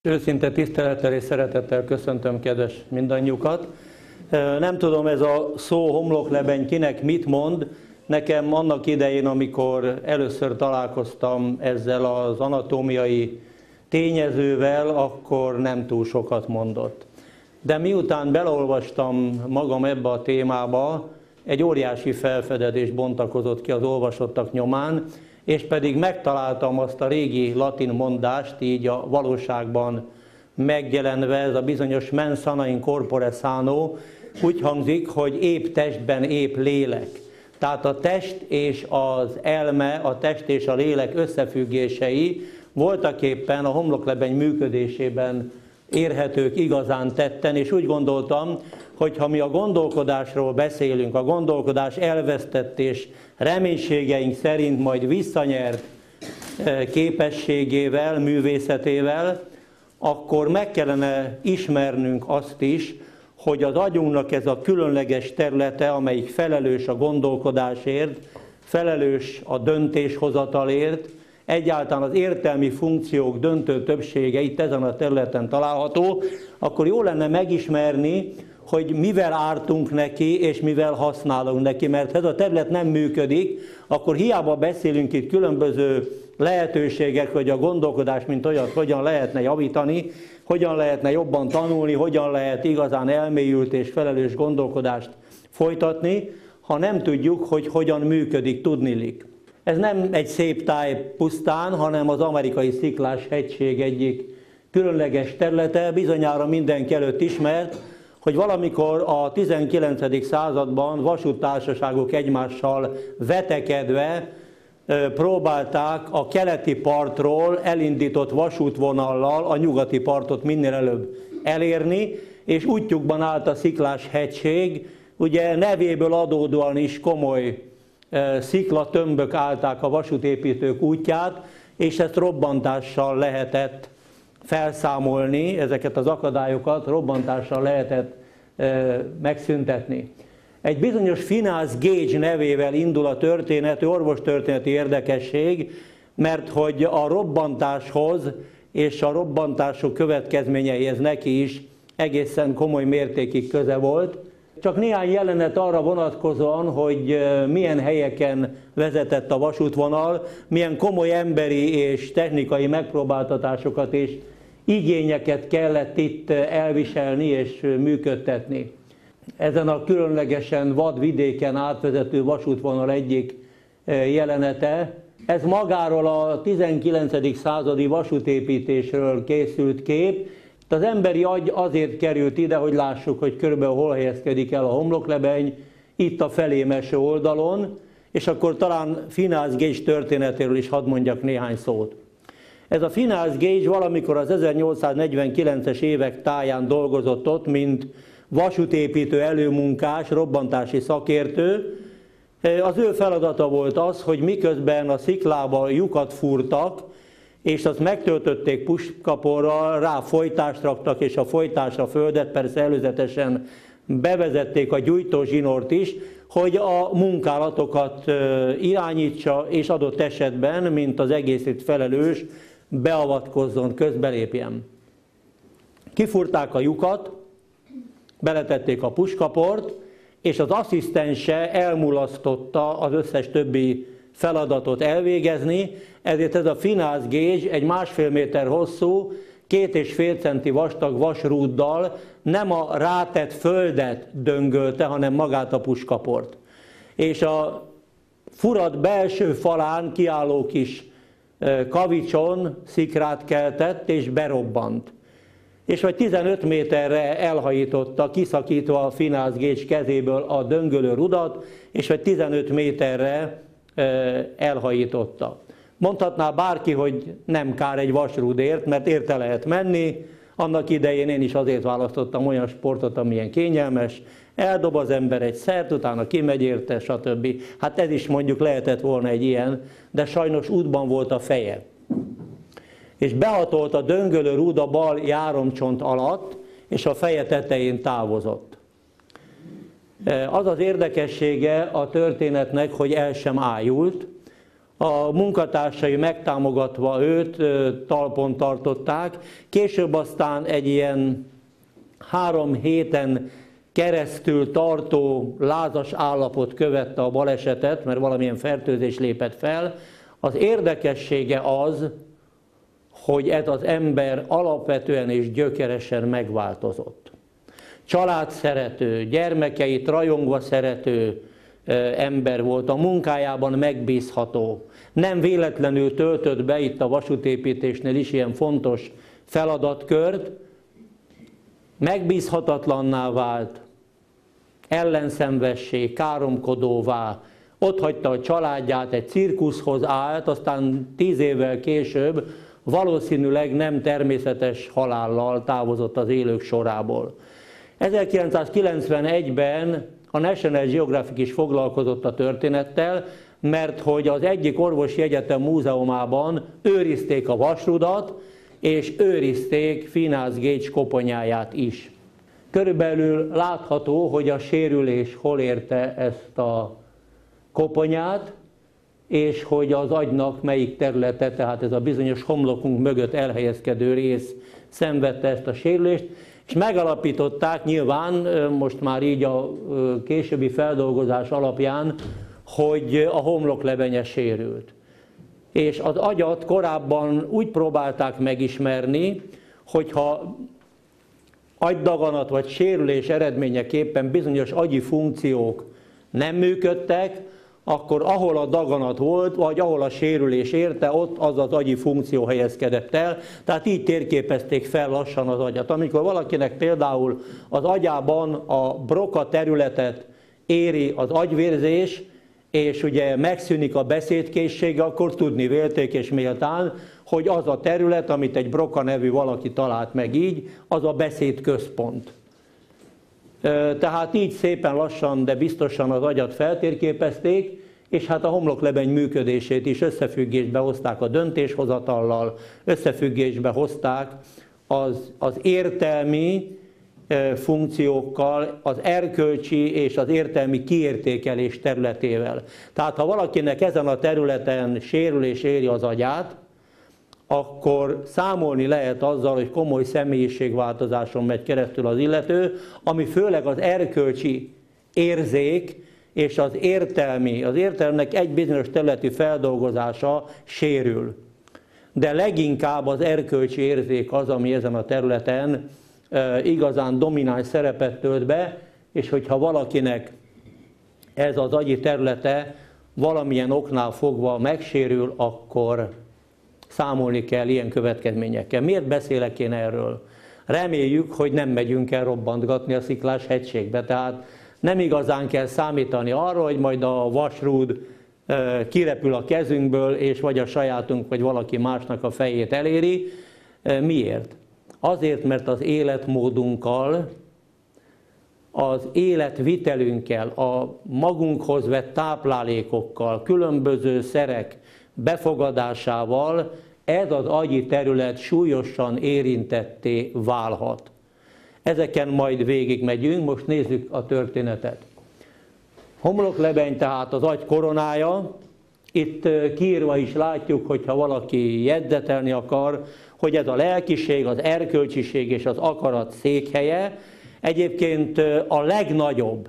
Őszinte tisztelettel és szeretettel köszöntöm kedves mindannyiukat. Nem tudom, ez a szó homloklebeny kinek mit mond. Nekem annak idején, amikor először találkoztam ezzel az anatómiai tényezővel, akkor nem túl sokat mondott. De miután beleolvastam magam ebbe a témába, egy óriási felfedezés bontakozott ki az olvasottak nyomán, és pedig megtaláltam azt a régi latin mondást, így a valóságban megjelenve, ez a bizonyos mens sana in corpore sano, úgy hangzik, hogy épp testben épp lélek. Tehát a test és az elme, a test és a lélek összefüggései voltaképpen a homloklebeny működésében érhetők igazán tetten, és úgy gondoltam, hogy ha mi a gondolkodásról beszélünk, a gondolkodás elvesztett és reménységeink szerint majd visszanyert képességével, művészetével, akkor meg kellene ismernünk azt is, hogy az agyunknak ez a különleges területe, amelyik felelős a gondolkodásért, felelős a döntéshozatalért, egyáltalán az értelmi funkciók döntő többsége itt ezen a területen található, akkor jó lenne megismerni, hogy mivel ártunk neki, és mivel használunk neki, mert ha ez a terület nem működik, akkor hiába beszélünk itt különböző lehetőségek, hogy a gondolkodás, mint olyat, hogyan lehetne javítani, hogyan lehetne jobban tanulni, hogyan lehet igazán elmélyült és felelős gondolkodást folytatni, ha nem tudjuk, hogy hogyan működik, tudniillik. Ez nem egy szép táj pusztán, hanem az amerikai Sziklás-hegység egyik különleges területe, bizonyára mindenki előtt ismert, hogy valamikor a 19. században vasúttársaságok egymással vetekedve próbálták a keleti partról elindított vasútvonallal a nyugati partot minél előbb elérni, és útjukban állt a Sziklás-hegység, ugye nevéből adódóan is komoly sziklatömbök állták a vasútépítők útját, és ezt robbantással lehetett felszámolni, ezeket az akadályokat robbantással lehetett megszüntetni. Egy bizonyos Phineas Gage nevével indul a történet, orvostörténeti érdekesség, mert hogy a robbantáshoz és a robbantások következményeihez neki is egészen komoly mértékig köze volt. Csak néhány jelenet arra vonatkozóan, hogy milyen helyeken vezetett a vasútvonal, milyen komoly emberi és technikai megpróbáltatásokat és igényeket kellett itt elviselni és működtetni. Ezen a különlegesen vad vidéken átvezető vasútvonal egyik jelenete. Ez magáról a 19. századi vasútépítésről készült kép. Az emberi agy azért került ide, hogy lássuk, hogy körülbelül hol helyezkedik el a homloklebeny, itt a felém eső oldalon, és akkor talán Phineas Gage történetéről is hadd mondjak néhány szót. Ez a Phineas Gage valamikor az 1849-es évek táján dolgozott ott, mint vasútépítő előmunkás, robbantási szakértő. Az ő feladata volt az, hogy miközben a sziklába lyukat fúrtak, és azt megtöltötték puskaporral, rá folytást raktak, és a folytásra földet, persze előzetesen bevezették a gyújtózsinort is, hogy a munkálatokat irányítsa, és adott esetben, mint az egészét felelős, beavatkozzon, közbelépjen. Kifúrták a lyukat, beletették a puskaport, és az asszisztense elmulasztotta az összes többi feladatot elvégezni, ezért ez a Phineas Gage egy 1,5 méter hosszú, 2,5 centi vastag vasrúddal nem a rátett földet döngölte, hanem magát a puskaport. És a furat belső falán kiálló kis kavicson szikrát keltett és berobbant. És vagy 15 méterre elhajította, kiszakítva a Phineas Gage kezéből a döngölő rudat, és vagy 15 méterre elhajította. Mondhatná bárki, hogy nem kár egy vasrúdért, mert érte lehet menni. Annak idején én is azért választottam olyan sportot, amilyen kényelmes. Eldob az ember egy szert, utána kimegy érte, stb. Hát ez is mondjuk lehetett volna egy ilyen, de sajnos útban volt a feje. És behatolt a döngölő rúd a bal járomcsont alatt, és a feje tetején távozott. Az az érdekessége a történetnek, hogy el sem ájult. A munkatársai megtámogatva őt talpon tartották, később aztán egy ilyen 3 héten keresztül tartó lázas állapot követte a balesetet, mert valamilyen fertőzés lépett fel. Az érdekessége az, hogy ez az ember alapvetően és gyökeresen megváltozott. Családszerető, gyermekeit rajongva szerető ember volt, a munkájában megbízható. Nem véletlenül töltött be itt a vasútépítésnél is ilyen fontos feladatkört, megbízhatatlanná vált, ellenszenvessé, káromkodóvá, otthagyta a családját, egy cirkuszhoz állt, aztán 10 évvel később valószínűleg nem természetes halállal távozott az élők sorából. 1991-ben a National Geographic is foglalkozott a történettel, mert hogy az egyik orvosi egyetem múzeumában őrizték a vasrudat, és őrizték Phineas Gage koponyáját is. Körülbelül látható, hogy a sérülés hol érte ezt a koponyát, és hogy az agynak melyik területe, tehát ez a bizonyos homlokunk mögött elhelyezkedő rész szenvedte ezt a sérülést, és megalapították nyilván, most már így a későbbi feldolgozás alapján, hogy a homloklebenye sérült. És az agyat korábban úgy próbálták megismerni, hogyha agydaganat vagy sérülés eredményeképpen bizonyos agyi funkciók nem működtek, akkor ahol a daganat volt, vagy ahol a sérülés érte, ott az az agyi funkció helyezkedett el. Tehát így térképezték fel lassan az agyat. Amikor valakinek például az agyában a Broca területet éri az agyvérzés, és ugye megszűnik a beszédkészsége, akkor tudni vélték és méltán, hogy az a terület, amit egy Broca nevű valaki talált meg így, az a beszédközpont. Tehát így szépen lassan, de biztosan az agyat feltérképezték, és hát a homloklebeny működését is összefüggésbe hozták a döntéshozatallal, összefüggésbe hozták az értelmi funkciókkal, az erkölcsi és az értelmi kiértékelés területével. Tehát ha valakinek ezen a területen sérülés éri az agyát, akkor számolni lehet azzal, hogy komoly személyiségváltozáson megy keresztül az illető, ami főleg az erkölcsi érzék és az értelmnek egy bizonyos területi feldolgozása sérül. De leginkább az erkölcsi érzék az, ami ezen a területen igazán domináns szerepet tölt be, és hogyha valakinek ez az agyi területe valamilyen oknál fogva megsérül, akkor számolni kell ilyen következményekkel. Miért beszélek én erről? Reméljük, hogy nem megyünk el robbantgatni a Sziklás hegységbe, tehát nem igazán kell számítani arra, hogy majd a vasrúd kirepül a kezünkből, és vagy a sajátunk, vagy valaki másnak a fejét eléri. Miért? Azért, mert az életmódunkkal, az életvitelünkkel, a magunkhoz vett táplálékokkal, különböző szerek befogadásával ez az agyi terület súlyosan érintetté válhat. Ezeken majd végigmegyünk, most nézzük a történetet. Homloklebeny tehát az agy koronája, itt kiírva is látjuk, hogyha valaki jegyzetelni akar, hogy ez a lelkiség, az erkölcsiség és az akarat székhelye, egyébként a legnagyobb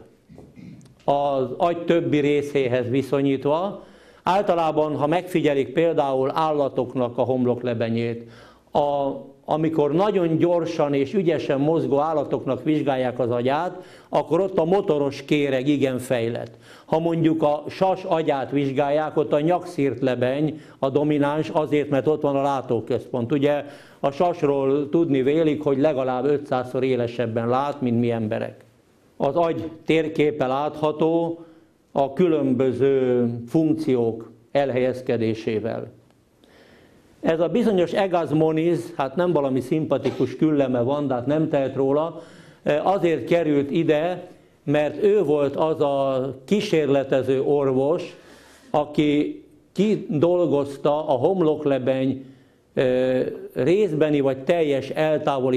az agy többi részéhez viszonyítva. Általában, ha megfigyelik például állatoknak a homloklebenyét, amikor nagyon gyorsan és ügyesen mozgó állatoknak vizsgálják az agyát, akkor ott a motoros kéreg igen fejlett. Ha mondjuk a sas agyát vizsgálják, ott a nyakszirtlebeny a domináns, azért, mert ott van a látóközpont. Ugye a sasról tudni vélik, hogy legalább 500-szor élesebben lát, mint mi emberek. Az agy térképe látható a különböző funkciók elhelyezkedésével. Ez a bizonyos Egas Moniz, hát nem valami szimpatikus külleme van, de hát nem tehet róla, azért került ide, mert ő volt az a kísérletező orvos, aki kidolgozta a homloklebeny részbeni vagy teljes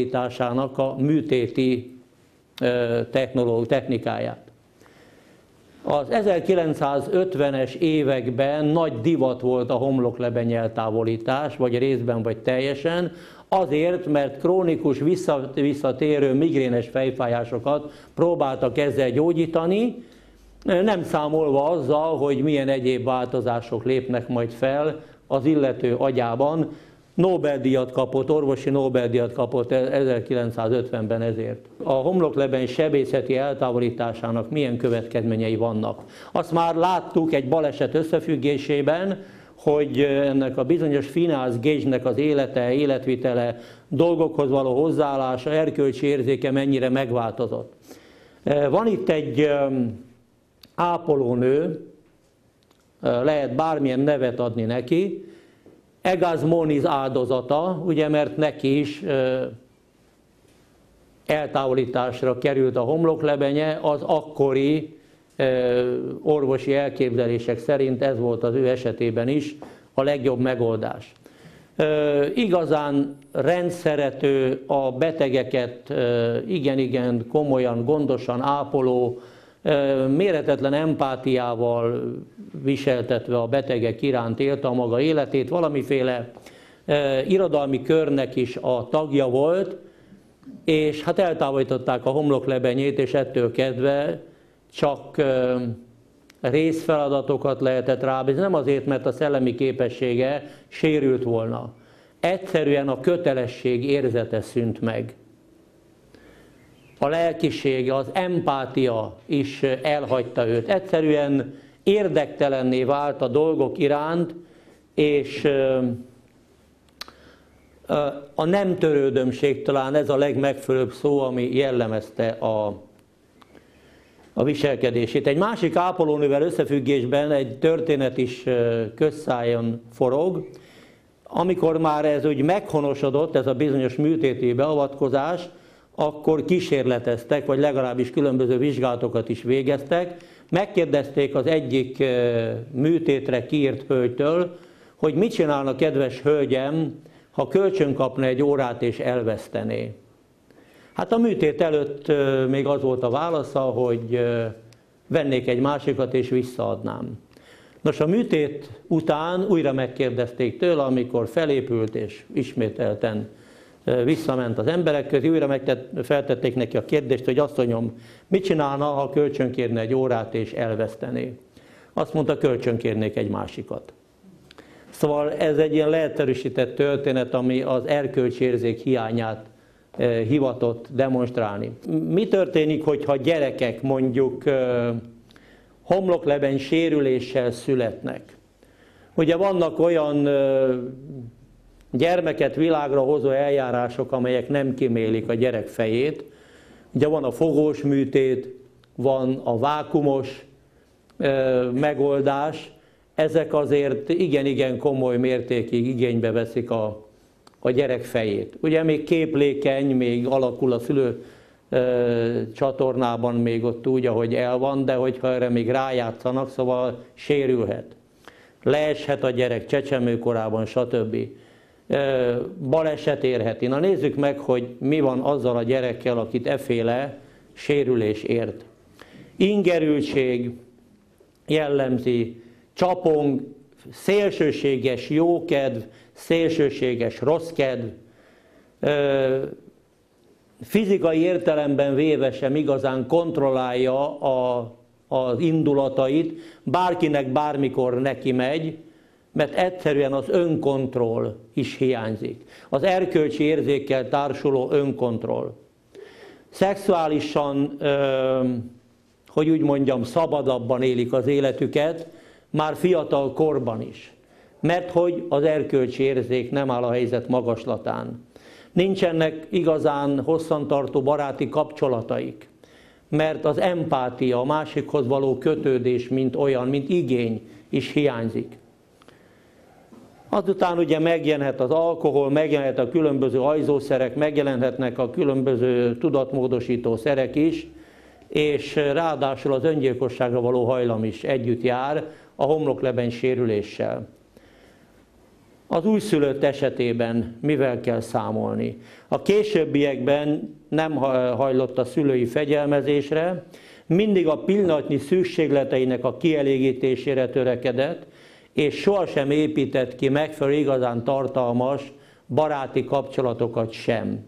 eltávolításának a műtéti technikáját. Az 1950-es években nagy divat volt a homloklebeny eltávolítás, vagy részben, vagy teljesen, azért, mert krónikus visszatérő migrénes fejfájásokat próbáltak ezzel gyógyítani, nem számolva azzal, hogy milyen egyéb változások lépnek majd fel az illető agyában. Nobel-díjat kapott, orvosi Nobel-díjat kapott 1950-ben ezért. A homloklebeny sebészeti eltávolításának milyen következményei vannak. Azt már láttuk egy baleset összefüggésében, hogy ennek a bizonyos Phineas Gage-nek az élete, életvitele, dolgokhoz való hozzáállása, erkölcsi érzéke mennyire megváltozott. Van itt egy ápolónő, lehet bármilyen nevet adni neki, Egaz Moniz áldozata, ugye, mert neki is eltávolításra került a homloklebenye, az akkori orvosi elképzelések szerint ez volt az ő esetében is a legjobb megoldás. Igazán rendszerető, a betegeket igen komolyan, gondosan ápoló, méretetlen empátiával viseltetve a betegek iránt élte a maga életét, valamiféle irodalmi körnek is a tagja volt, és hát eltávolították a homloklebenyét, és ettől kezdve csak részfeladatokat lehetett rábízni, nem azért, mert a szellemi képessége sérült volna. Egyszerűen a kötelesség érzete szűnt meg. A lelkiség, az empátia is elhagyta őt. Egyszerűen érdektelenné vált a dolgok iránt, és a nem törődömség, talán ez a legmegfelelőbb szó, ami jellemezte a viselkedését. Egy másik ápolónővel összefüggésben egy történet is közszájon forog. Amikor már ez úgy meghonosodott, ez a bizonyos műtéti beavatkozás, akkor kísérleteztek, vagy legalábbis különböző vizsgálatokat is végeztek. Megkérdezték az egyik műtétre kiírt hölgytől, hogy mit csinálna, kedves hölgyem, ha kölcsön kapna egy órát és elvesztené. Hát a műtét előtt még az volt a válasza, hogy vennék egy másikat és visszaadnám. Nos, a műtét után újra megkérdezték tőle, amikor felépült és ismételten visszament az emberek közé, újra feltették neki a kérdést, hogy asszonyom, mit csinálna, ha kölcsönkérne egy órát és elvesztené? Azt mondta, kölcsönkérnék egy másikat. Szóval ez egy ilyen leegyszerűsített történet, ami az erkölcsi érzék hiányát hivatott demonstrálni. Mi történik, hogyha gyerekek mondjuk homloklebeny sérüléssel születnek? Ugye vannak olyan gyermeket világra hozó eljárások, amelyek nem kímélik a gyerek fejét. Ugye van a fogós műtét, van a vákumos megoldás. Ezek azért igen komoly mértékig igénybe veszik a gyerek fejét. Ugye még képlékeny, még alakul a szülő csatornában még ott úgy, ahogy el van, de hogyha erre még rájátszanak, szóval sérülhet. Leeshet a gyerek csecsemőkorában, stb. Baleset érheti. Na nézzük meg, hogy mi van azzal a gyerekkel, akit efféle sérülés ért. Ingerültség jellemzi, csapong, szélsőséges jókedv, szélsőséges rosszkedv, fizikai értelemben véve sem igazán kontrollálja az indulatait, bárkinek bármikor neki megy, mert egyszerűen az önkontroll is hiányzik. Az erkölcsi érzékkel társuló önkontroll. Szexuálisan, hogy úgy mondjam, szabadabban élik az életüket, már fiatal korban is. Mert hogy az erkölcsi érzék nem áll a helyzet magaslatán. Nincsenek igazán hosszantartó baráti kapcsolataik, mert az empátia, a másikhoz való kötődés, mint olyan, mint igény is hiányzik. Azután ugye megjelenhet az alkohol, megjelenhet a különböző ajzószerek, megjelenhetnek a különböző tudatmódosító szerek is, és ráadásul az öngyilkosságra való hajlam is együtt jár a homloklebeny sérüléssel. Az újszülött esetében mivel kell számolni? A későbbiekben nem hajlott a szülői fegyelmezésre, mindig a pillanatnyi szükségleteinek a kielégítésére törekedett, és sohasem épített ki megfelelő igazán tartalmas baráti kapcsolatokat sem.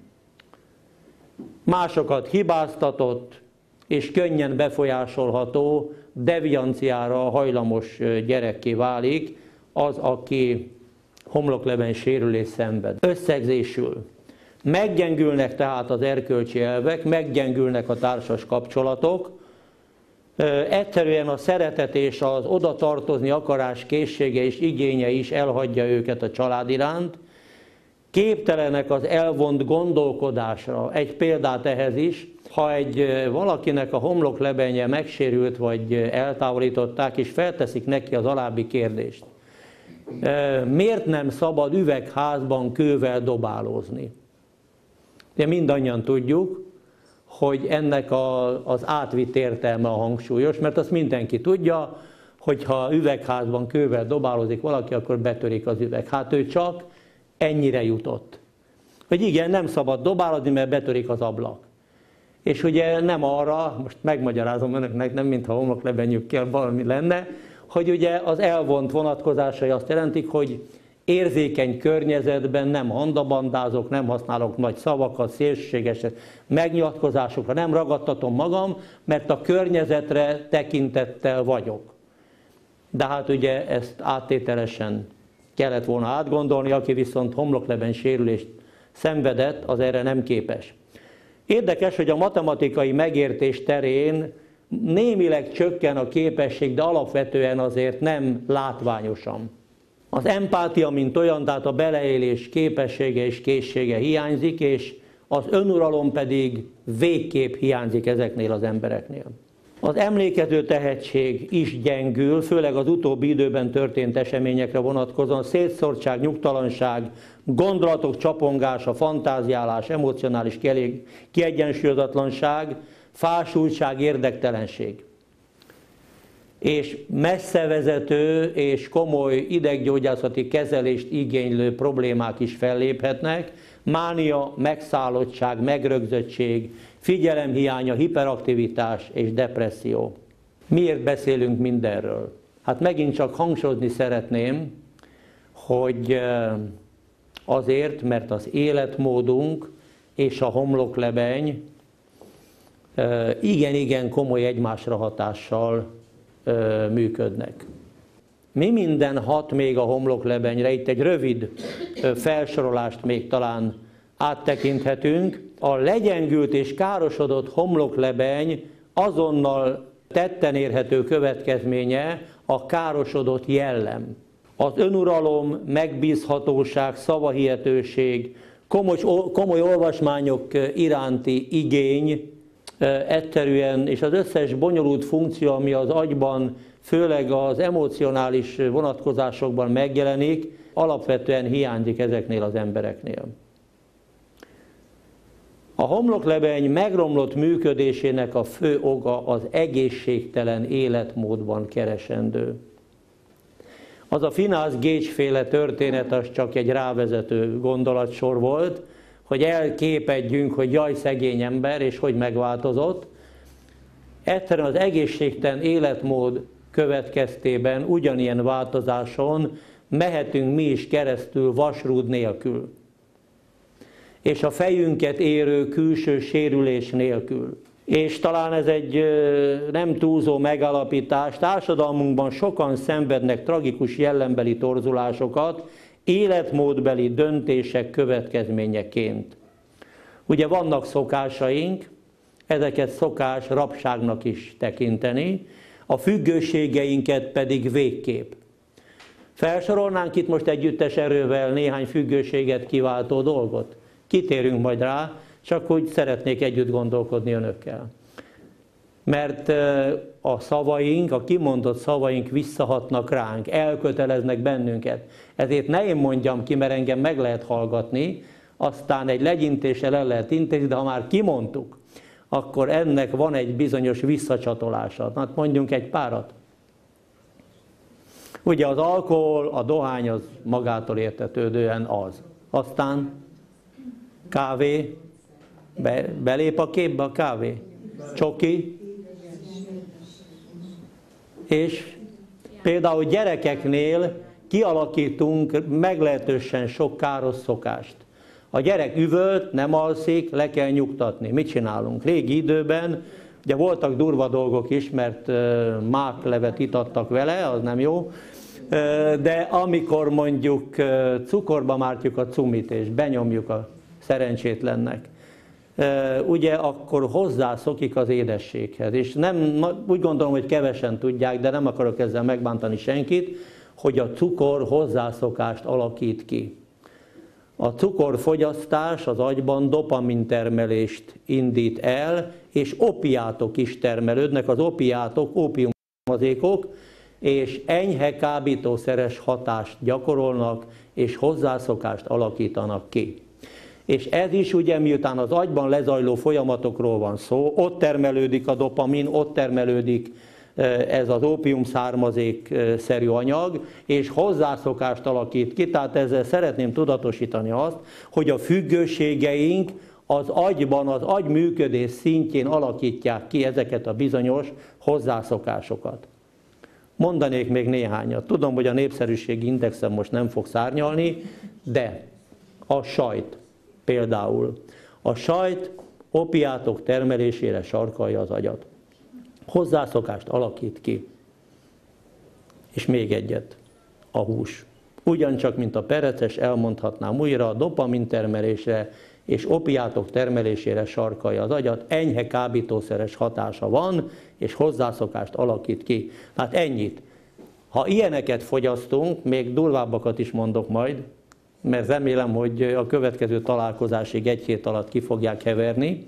Másokat hibáztatott, és könnyen befolyásolható, devianciára hajlamos gyerekké válik az, aki homloklebeny sérülés szenved. Összegzésül. Meggyengülnek tehát az erkölcsi elvek, meggyengülnek a társas kapcsolatok, egyszerűen a szeretet és az odatartozni akarás készsége és igénye is elhagyja őket a család iránt, képtelenek az elvont gondolkodásra. Egy példát ehhez is, ha valakinek a homloklebenye megsérült vagy eltávolították, és felteszik neki az alábbi kérdést. Miért nem szabad üvegházban kővel dobálózni? De mindannyian tudjuk, hogy ennek az átvitt értelme a hangsúlyos, mert azt mindenki tudja, hogy ha üvegházban kővel dobálózik valaki, akkor betörik az üveg. Hát ő csak ennyire jutott. Hogy igen, nem szabad dobálózni, mert betörik az ablak. És ugye nem arra, most megmagyarázom önöknek, nem mintha homloklebenyükkel valami lenne, hogy ugye az elvont vonatkozásai azt jelentik, hogy érzékeny környezetben nem handabandázok, nem használok nagy szavakat, szélsőséges megnyilatkozásokra, nem ragadtatom magam, mert a környezetre tekintettel vagyok. De hát ugye ezt áttételesen kellett volna átgondolni, aki viszont homloklebeny sérülést szenvedett, az erre nem képes. Érdekes, hogy a matematikai megértés terén némileg csökken a képesség, de alapvetően azért nem látványosan. Az empátia, mint olyan, tehát a beleélés képessége és készsége hiányzik, és az önuralom pedig végképp hiányzik ezeknél az embereknél. Az emlékező tehetség is gyengül, főleg az utóbbi időben történt eseményekre vonatkozóan, szétszórtság, nyugtalanság, gondolatok csapongása, fantáziálás, emocionális kiegyensúlyozatlanság, fásultság, érdektelenség. És messzevezető és komoly ideggyógyászati kezelést igénylő problémák is felléphetnek, mánia, megszállottság, megrögzöttség, figyelemhiánya, hiperaktivitás és depresszió. Miért beszélünk mindenről? Hát megint csak hangsúlyozni szeretném, hogy azért, mert az életmódunk és a homloklebeny igen-igen komoly egymásra hatással működnek. Mi minden hat még a homloklebenyre? Itt egy rövid felsorolást még talán áttekinthetünk. A legyengült és károsodott homloklebeny azonnal tetten érhető következménye a károsodott jellem. Az önuralom, megbízhatóság, szavahihetőség, komoly olvasmányok iránti igény, egyszerűen, és az összes bonyolult funkció, ami az agyban, főleg az emocionális vonatkozásokban megjelenik, alapvetően hiányzik ezeknél az embereknél. A homloklebeny megromlott működésének a fő oka az egészségtelen életmódban keresendő. Az a Finász Gage-féle történet, az csak egy rávezető gondolatsor volt, hogy elképedjünk, hogy jaj, szegény ember, és hogy megváltozott. Egyszerűen az egészségtelen életmód következtében ugyanilyen változáson mehetünk mi is keresztül vasrúd nélkül. És a fejünket érő külső sérülés nélkül. És talán ez egy nem túlzó megállapítás, társadalmunkban sokan szenvednek tragikus jellembeli torzulásokat, életmódbeli döntések következményeként. Ugye vannak szokásaink, ezeket szokás rabságnak is tekinteni, a függőségeinket pedig végképp. Felsorolnánk itt most együttes erővel néhány függőséget kiváltó dolgot. Kitérünk majd rá, csak úgy szeretnék együtt gondolkodni önökkel. Mert a szavaink, a kimondott szavaink visszahatnak ránk, elköteleznek bennünket. Ezért ne én mondjam ki, mert engem meg lehet hallgatni, aztán egy legyintéssel el lehet intézni, de ha már kimondtuk, akkor ennek van egy bizonyos visszacsatolása. Hát mondjunk egy párat. Ugye az alkohol, a dohány az magától értetődően az. Aztán kávé, belép a képbe a kávé. Csoki, És például gyerekeknél kialakítunk meglehetősen sok káros szokást. A gyerek üvölt, nem alszik, le kell nyugtatni. Mit csinálunk? Régi időben ugye voltak durva dolgok is, mert máklevet itattak vele, az nem jó, de amikor mondjuk cukorba mártjuk a cumit és benyomjuk a szerencsétlennek, ugye akkor hozzászokik az édességhez. És nem, úgy gondolom, hogy kevesen tudják, de nem akarok ezzel megbántani senkit, hogy a cukor hozzászokást alakít ki. A cukorfogyasztás az agyban dopamintermelést indít el, és opiátok is termelődnek. Az opiátok, ópiumazékok, és enyhe kábítószeres hatást gyakorolnak, és hozzászokást alakítanak ki. És ez is ugye, miután az agyban lezajló folyamatokról van szó, ott termelődik a dopamin, ott termelődik ez az ópium származékszerű anyag, és hozzászokást alakít ki. Tehát ezzel szeretném tudatosítani azt, hogy a függőségeink az agyban, az agyműködés szintjén alakítják ki ezeket a bizonyos hozzászokásokat. Mondanék még néhányat. Tudom, hogy a népszerűségi indexen most nem fog szárnyalni, de a sajt például. A sajt opiátok termelésére sarkalja az agyat. Hozzászokást alakít ki. És még egyet, a hús. Ugyancsak, mint a pereces, elmondhatnám újra, a dopamin termelésre és opiátok termelésére sarkalja az agyat, enyhe kábítószeres hatása van, és hozzászokást alakít ki. Hát ennyit. Ha ilyeneket fogyasztunk, még durvábbakat is mondok majd, mert remélem, hogy a következő találkozásig egy hét alatt ki fogják heverni,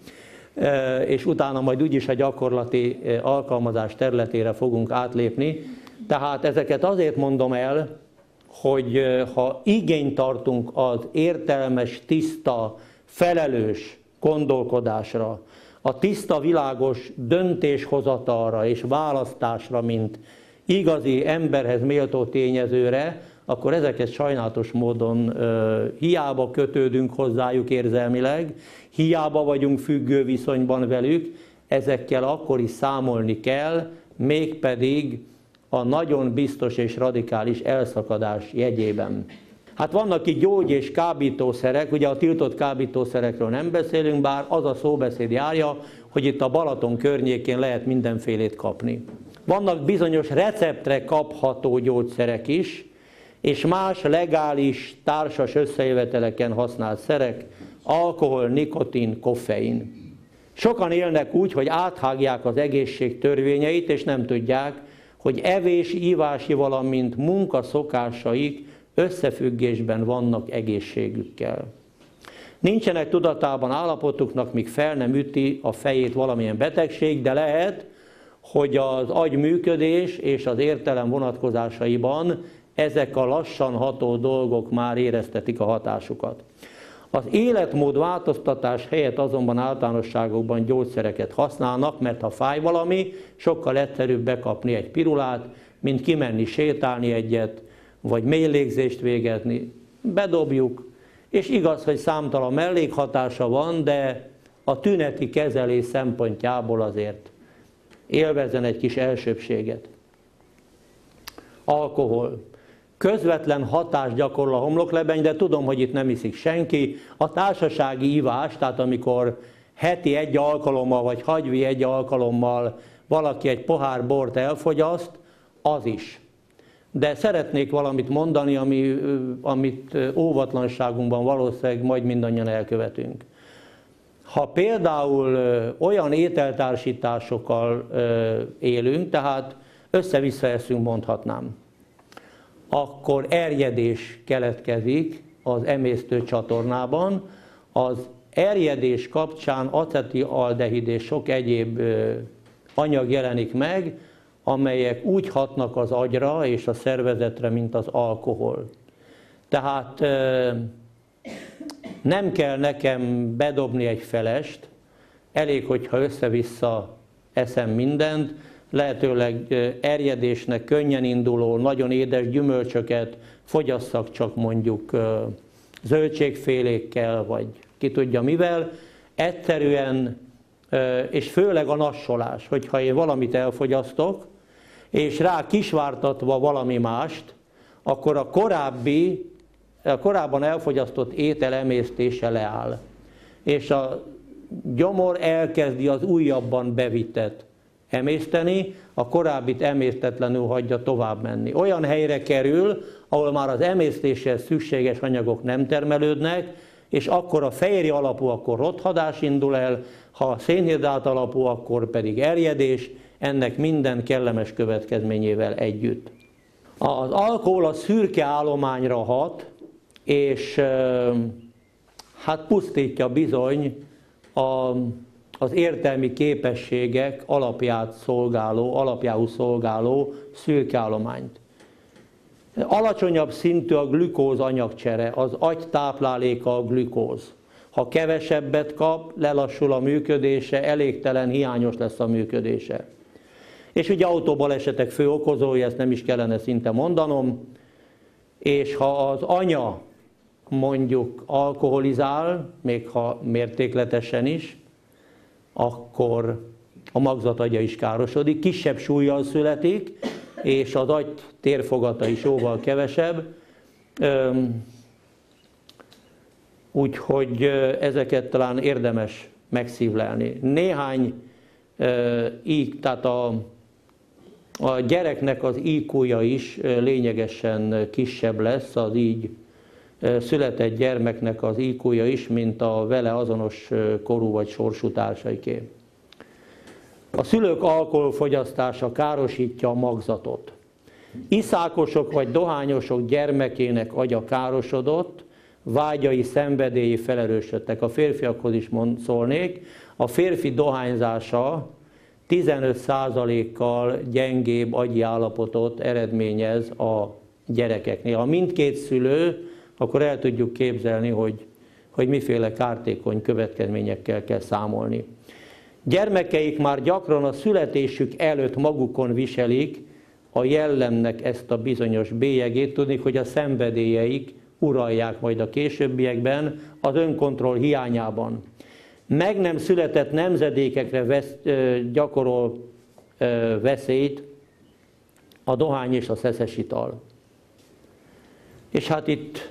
és utána majd úgyis a gyakorlati alkalmazás területére fogunk átlépni. Tehát ezeket azért mondom el, hogy ha igényt tartunk az értelmes, tiszta, felelős gondolkodásra, a tiszta, világos döntéshozatalra és választásra, mint igazi emberhez méltó tényezőre, akkor ezeket sajnálatos módon hiába kötődünk hozzájuk érzelmileg, hiába vagyunk függő viszonyban velük, ezekkel akkor is számolni kell, mégpedig a nagyon biztos és radikális elszakadás jegyében. Hát vannak itt gyógy- és kábítószerek, ugye a tiltott kábítószerekről nem beszélünk, bár az a szóbeszéd járja, hogy itt a Balaton környékén lehet mindenfélét kapni. Vannak bizonyos receptre kapható gyógyszerek is, és más legális társas összejöveteleken használt szerek, alkohol, nikotin, koffein. Sokan élnek úgy, hogy áthágják az egészség törvényeit, és nem tudják, hogy evés-ívási, valamint munkaszokásaik összefüggésben vannak egészségükkel. Nincsenek tudatában állapotuknak, míg fel nem üti a fejét valamilyen betegség, de lehet, hogy az agyműködés és az értelem vonatkozásaiban ezek a lassan ható dolgok már éreztetik a hatásukat. Az életmód változtatás helyett azonban általánosságokban gyógyszereket használnak, mert ha fáj valami, sokkal egyszerűbb bekapni egy pirulát, mint kimenni sétálni egyet, vagy mély légzést végezni. Bedobjuk, és igaz, hogy számtalan mellékhatása van, de a tüneti kezelés szempontjából azért élvezzen egy kis elsőbbséget. Alkohol. Közvetlen hatást gyakorol a homloklebeny, de tudom, hogy itt nem iszik senki. A társasági ivás, tehát amikor heti egy alkalommal, vagy hagyvi egy alkalommal valaki egy pohár bort elfogyaszt, az is. De szeretnék valamit mondani, amit óvatlanságunkban valószínűleg majd mindannyian elkövetünk. Ha például olyan ételtársításokkal élünk, tehát össze-vissza eszünk, mondhatnám, akkor erjedés keletkezik az emésztő csatornában. Az erjedés kapcsán acetialdehid és sok egyéb anyag jelenik meg, amelyek úgy hatnak az agyra és a szervezetre, mint az alkohol. Tehát nem kell nekem bedobni egy felest, elég, hogyha össze-vissza eszem mindent, lehetőleg erjedésnek könnyen induló, nagyon édes gyümölcsöket fogyasszak csak mondjuk zöldségfélékkel, vagy ki tudja mivel. Egyszerűen, és főleg a nassolás, hogyha én valamit elfogyasztok, és rá kisvártatva valami mást, akkor a korábban elfogyasztott étel emésztése leáll. És a gyomor elkezdi az újabban bevittet emészteni, a korábbit emésztetlenül hagyja tovább menni. Olyan helyre kerül, ahol már az emésztéshez szükséges anyagok nem termelődnek, és akkor a fehérje alapú, akkor rothadás indul el, ha a szénhidrát alapú, akkor pedig erjedés, ennek minden kellemes következményével együtt. Az alkohol a szürke állományra hat, és hát pusztítja bizony az értelmi képességek alapjául szolgáló szürke állományt. Alacsonyabb szintű a glükóz anyagcsere, az agy tápláléka a glükóz. Ha kevesebbet kap, lelassul a működése, elégtelen, hiányos lesz a működése. És ugye autóbalesetek fő okozója, ezt nem is kellene szinte mondanom, és ha az anya mondjuk alkoholizál, még ha mértékletesen is, akkor a magzatagya is károsodik, kisebb súllyal születik, és az agy térfogata is jóval kevesebb, úgyhogy ezeket talán érdemes megszívlelni. Néhány, tehát a gyereknek az IQ-ja is lényegesen kisebb lesz, az így született gyermeknek az IQ-ja is, mint a vele azonos korú vagy sorsú társaiké. A szülők alkoholfogyasztása károsítja a magzatot. Iszákosok vagy dohányosok gyermekének agya károsodott, vágyai, szenvedélyi felerősödtek. A férfiakhoz is szólnék, a férfi dohányzása 15%-kal gyengébb agyi állapotot eredményez a gyerekeknél. Ha mindkét szülő, akkor el tudjuk képzelni, hogy miféle kártékony következményekkel kell számolni. Gyermekeik már gyakran a születésük előtt magukon viselik a jellemnek ezt a bizonyos bélyegét, tudni, hogy a szenvedélyeik uralják majd a későbbiekben az önkontroll hiányában. Meg nem született nemzedékekre gyakorol veszélyt a dohány és a szeszes ital. És hát itt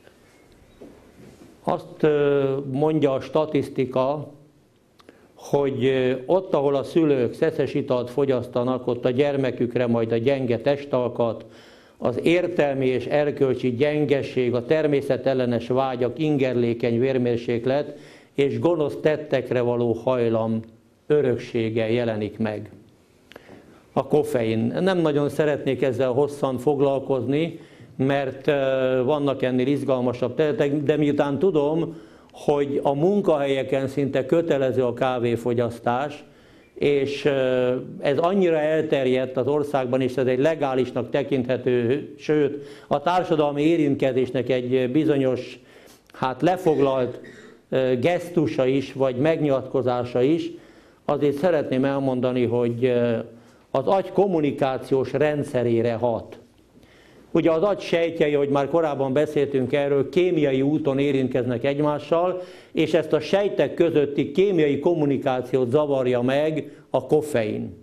azt mondja a statisztika, hogy ott, ahol a szülők szeszes italt fogyasztanak, ott a gyermekükre majd a gyenge testalkat, az értelmi és erkölcsi gyengeség, a természetellenes vágyak, ingerlékeny vérmérséklet és gonosz tettekre való hajlam öröksége jelenik meg. A koffein. Nem nagyon szeretnék ezzel hosszan foglalkozni, mert vannak ennél izgalmasabb területek, de miután tudom, hogy a munkahelyeken szinte kötelező a kávéfogyasztás, és ez annyira elterjedt az országban, és ez egy legálisnak tekinthető, sőt a társadalmi érintkezésnek egy bizonyos, lefoglalt gesztusa is, vagy megnyilatkozása is, azért szeretném elmondani, hogy az agy kommunikációs rendszerére hat. Ugye az agy sejtjei, hogy már korábban beszéltünk erről, kémiai úton érintkeznek egymással, és ezt a sejtek közötti kémiai kommunikációt zavarja meg a koffein.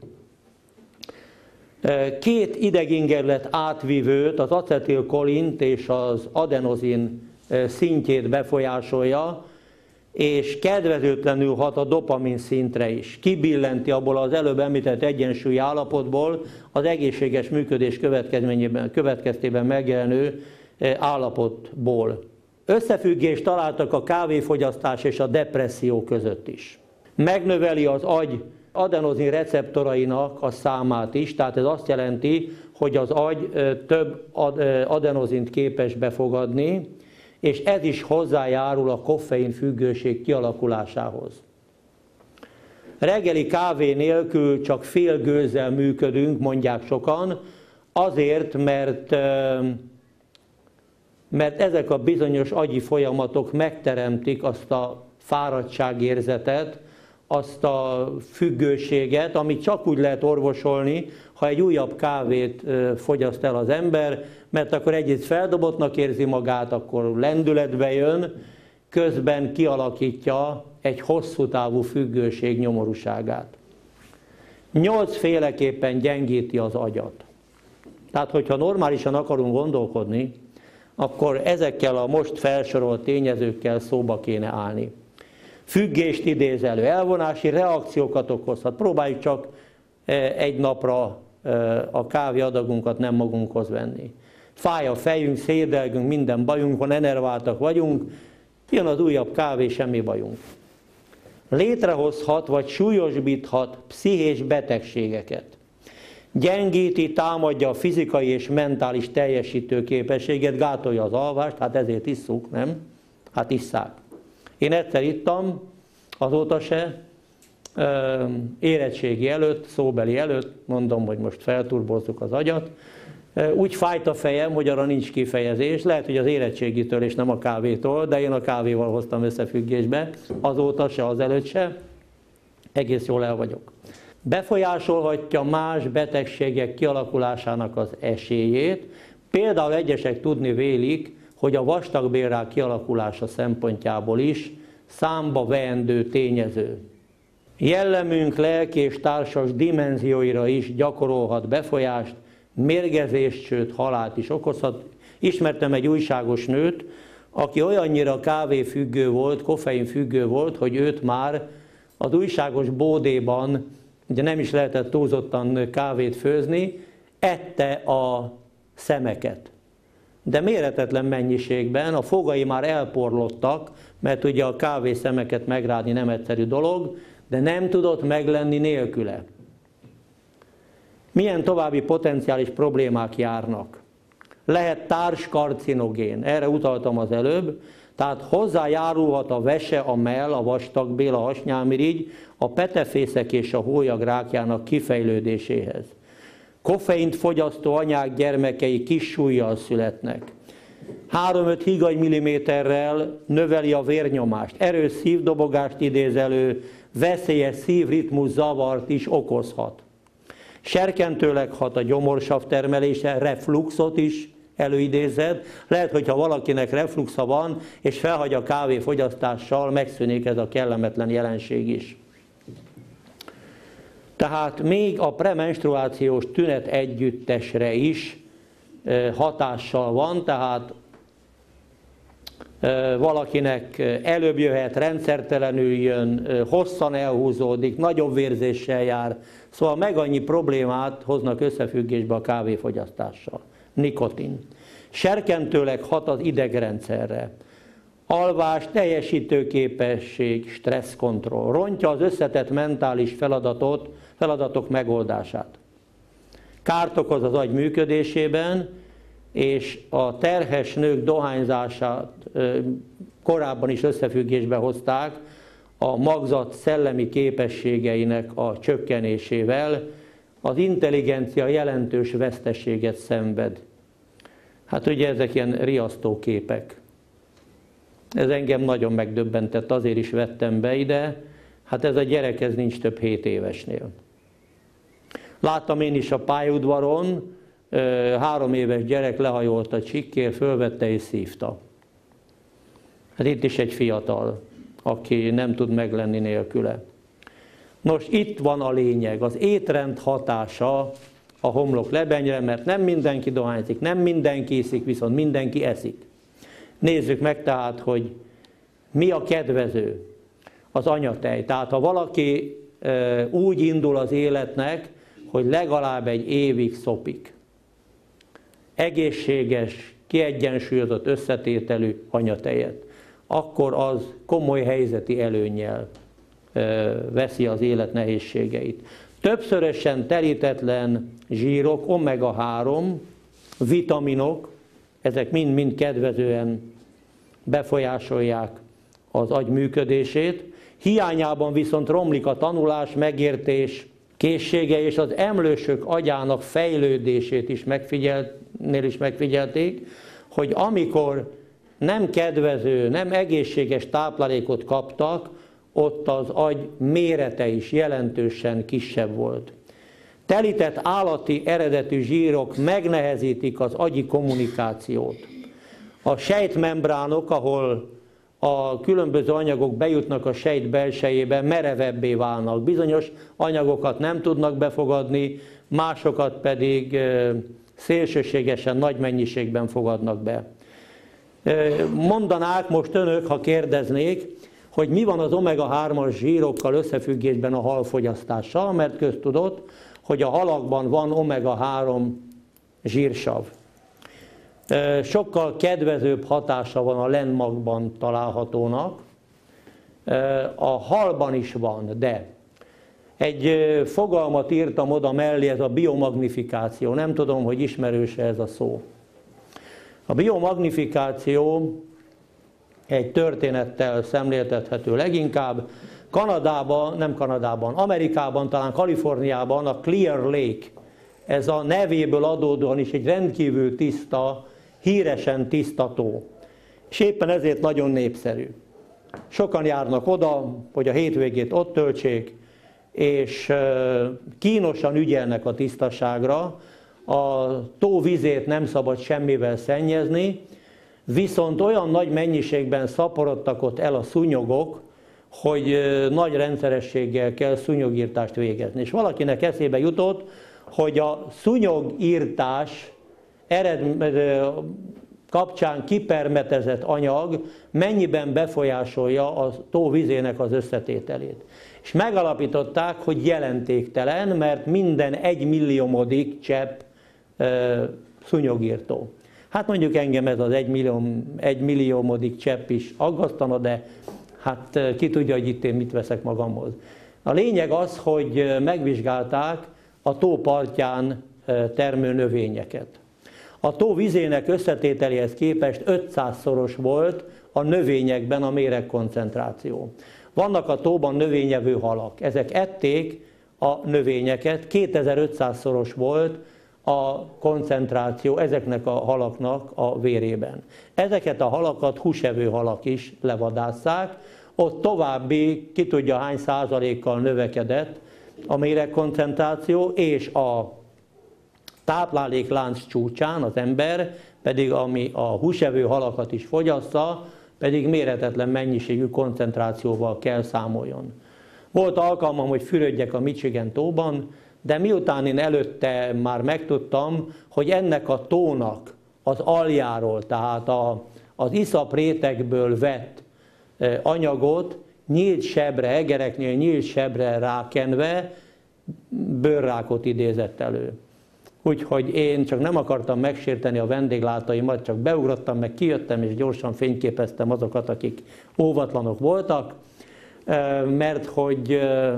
Két idegingerlet átvivőt, az acetilkolint és az adenozin szintjét befolyásolja, és kedvezőtlenül hat a dopamin szintre is. Kibillenti abból az előbb említett egyensúlyi állapotból az egészséges működés következtében megjelenő állapotból. Összefüggést találtak a kávéfogyasztás és a depresszió között is. Megnöveli az agy adenozin receptorainak a számát is, tehát ez azt jelenti, hogy az agy több adenozint képes befogadni, és ez is hozzájárul a koffein függőség kialakulásához. Reggeli kávé nélkül csak fél gőzzel működünk, mondják sokan, azért, mert ezek a bizonyos agyi folyamatok megteremtik azt a fáradtságérzetet, azt a függőséget, amit csak úgy lehet orvosolni, ha egy újabb kávét fogyaszt el az ember, mert akkor egyrészt feldobottnak érzi magát, akkor lendületbe jön, közben kialakítja egy hosszú távú függőség nyomorúságát. 8 féleképpen gyengíti az agyat. Tehát, hogyha normálisan akarunk gondolkodni, akkor ezekkel a most felsorolt tényezőkkel szóba kéne állni. Függést idéz elő, elvonási reakciókat okozhat. Próbáljuk csak egy napra a kávéadagunkat nem magunkhoz venni. Fáj a fejünk, szédelgünk, minden bajunk van, enerváltak vagyunk, jön az újabb kávé, semmi bajunk. Létrehozhat vagy súlyosbíthat pszichés betegségeket. Gyengíti, támadja a fizikai és mentális teljesítőképességet, gátolja az alvást, hát ezért isszuk, nem? Hát isszák. Én egyszer ittam, azóta se, érettségi előtt, szóbeli előtt, mondom, hogy most felturbozzuk az agyat, úgy fájt a fejem, hogy arra nincs kifejezés, lehet, hogy az érettségitől és nem a kávétól, de én a kávéval hoztam összefüggésbe, azóta se, azelőtt se, egész jól el vagyok. Befolyásolhatja más betegségek kialakulásának az esélyét, például egyesek tudni vélik, hogy a vastagbélrák kialakulása szempontjából is számba veendő tényező. Jellemünk, lelki és társas dimenzióira is gyakorolhat befolyást, mérgezést, sőt halált is okozhat. Ismertem egy újságos nőt, aki olyannyira kávéfüggő volt, koffeinfüggő volt, hogy őt már az újságos bódéban, ugye nem is lehetett túlzottan kávét főzni, ette a szemeket. De méretetlen mennyiségben, a fogai már elporlottak, mert ugye a kávészemeket megrádni nem egyszerű dolog, de nem tudott meglenni nélküle. Milyen további potenciális problémák járnak? Lehet társkarcinogén, erre utaltam az előbb, tehát hozzájárulhat a vese, a mell, a vastagbél, a hasnyálmirigy, a petefészek és a hólyag rákjának kifejlődéséhez. Koffeint fogyasztó anyák gyermekei kis súllyal születnek. 3-5 higany-milliméterrel növeli a vérnyomást, erős szívdobogást idéz elő, veszélyes szívritmus zavart is okozhat. Serkentőleg hat a gyomorsav termelése, refluxot is előidézett. Lehet, hogyha valakinek refluxa van, és felhagy a kávéfogyasztással, megszűnik ez a kellemetlen jelenség is. Tehát még a premenstruációs tünet együttesre is hatással van, tehát valakinek előbb jöhet, rendszertelenül jön, hosszan elhúzódik, nagyobb vérzéssel jár, szóval meg annyi problémát hoznak összefüggésbe a kávéfogyasztással. Nikotin. Serkentőleg hat az idegrendszerre. Alvás, teljesítőképesség, stresszkontroll. Rontja az összetett mentális feladatok megoldását. Kárt okoz az agy működésében, és a terhes nők dohányzását korábban is összefüggésbe hozták a magzat szellemi képességeinek a csökkenésével, az intelligencia jelentős veszteséget szenved. Hát ugye ezek ilyen riasztó képek. Ez engem nagyon megdöbbentett, azért is vettem be ide, hát ez a gyerek ez nincs több 7 évesnél. Láttam én is a pályaudvaron, 3 éves gyerek lehajolt a csikkér, fölvette és szívta. Hát itt is egy fiatal, aki nem tud meglenni nélküle. Nos, itt van a lényeg, az étrend hatása a homloklebenyre, mert nem mindenki dohányzik, nem mindenki iszik, viszont mindenki eszik. Nézzük meg tehát, hogy mi a kedvező, az anyatej. Tehát ha valaki úgy indul az életnek, hogy legalább egy évig szopik, egészséges, kiegyensúlyozott összetételű anyatejet, akkor az komoly helyzeti előnnyel veszi az élet nehézségeit. Többszörösen telítetlen zsírok, omega-3, vitaminok, ezek mind-mind kedvezően befolyásolják az agy működését. Hiányában viszont romlik a tanulás, megértés készsége, és az emlősök agyának fejlődését is megfigyelték, hogy amikor nem kedvező, nem egészséges táplálékot kaptak, ott az agy mérete is jelentősen kisebb volt. Telített állati eredetű zsírok megnehezítik az agyi kommunikációt. A sejtmembránok, ahol a különböző anyagok bejutnak a sejt belsejébe, merevebbé válnak. Bizonyos anyagokat nem tudnak befogadni, másokat pedig szélsőségesen nagy mennyiségben fogadnak be. Mondanák most önök, ha kérdeznék, hogy mi van az omega-3-as zsírokkal összefüggésben a halfogyasztással, mert köztudott, hogy a halakban van omega-3 zsírsav. Sokkal kedvezőbb hatása van a lenmagban találhatónak, a halban is van, de egy fogalmat írtam oda mellé, ez a biomagnifikáció, nem tudom, hogy ismerős-e ez a szó. A biomagnifikáció egy történettel szemléltethető leginkább. Amerikában, talán Kaliforniában a Clear Lake, ez a nevéből adódóan is egy rendkívül tiszta, híresen tiszta tó. És éppen ezért nagyon népszerű. Sokan járnak oda, hogy a hétvégét ott töltsék, és kínosan ügyelnek a tisztaságra. A tó vizét nem szabad semmivel szennyezni, viszont olyan nagy mennyiségben szaporodtak ott el a szúnyogok, hogy nagy rendszerességgel kell szúnyogírtást végezni. És valakinek eszébe jutott, hogy a szúnyogírtás kapcsán kipermetezett anyag mennyiben befolyásolja a tó vizének az összetételét. És megalapították, hogy jelentéktelen, mert minden 1 milliomodik csepp szúnyogírtó. Hát mondjuk engem ez az 1 milliómodik csepp is aggasztana, de hát ki tudja, hogy itt én mit veszek magamhoz. A lényeg az, hogy megvizsgálták a tó partján termő növényeket. A tó vizének összetételéhez képest 500-szoros volt a növényekben a méregkoncentráció. Vannak a tóban növényevő halak, ezek ették a növényeket, 2500-szoros volt a koncentráció ezeknek a halaknak a vérében. Ezeket a halakat húsevő halak is levadásszák, ott további, ki tudja hány százalékkal növekedett a méregkoncentráció, és a tápláléklánc csúcsán az ember pedig, ami a húsevő halakat is fogyassza, pedig méretetlen mennyiségű koncentrációval kell számoljon. Volt alkalmam, hogy fürödjek a Michigan tóban, de miután én előtte már megtudtam, hogy ennek a tónak az aljáról, tehát az iszap rétegből vett anyagot nyílt sebre, egereknél nyílt sebre rákenve bőrrákot idézett elő. Úgyhogy én csak nem akartam megsérteni a vendéglátaimat, csak beugrottam, meg kijöttem, és gyorsan fényképeztem azokat, akik óvatlanok voltak, mert hogy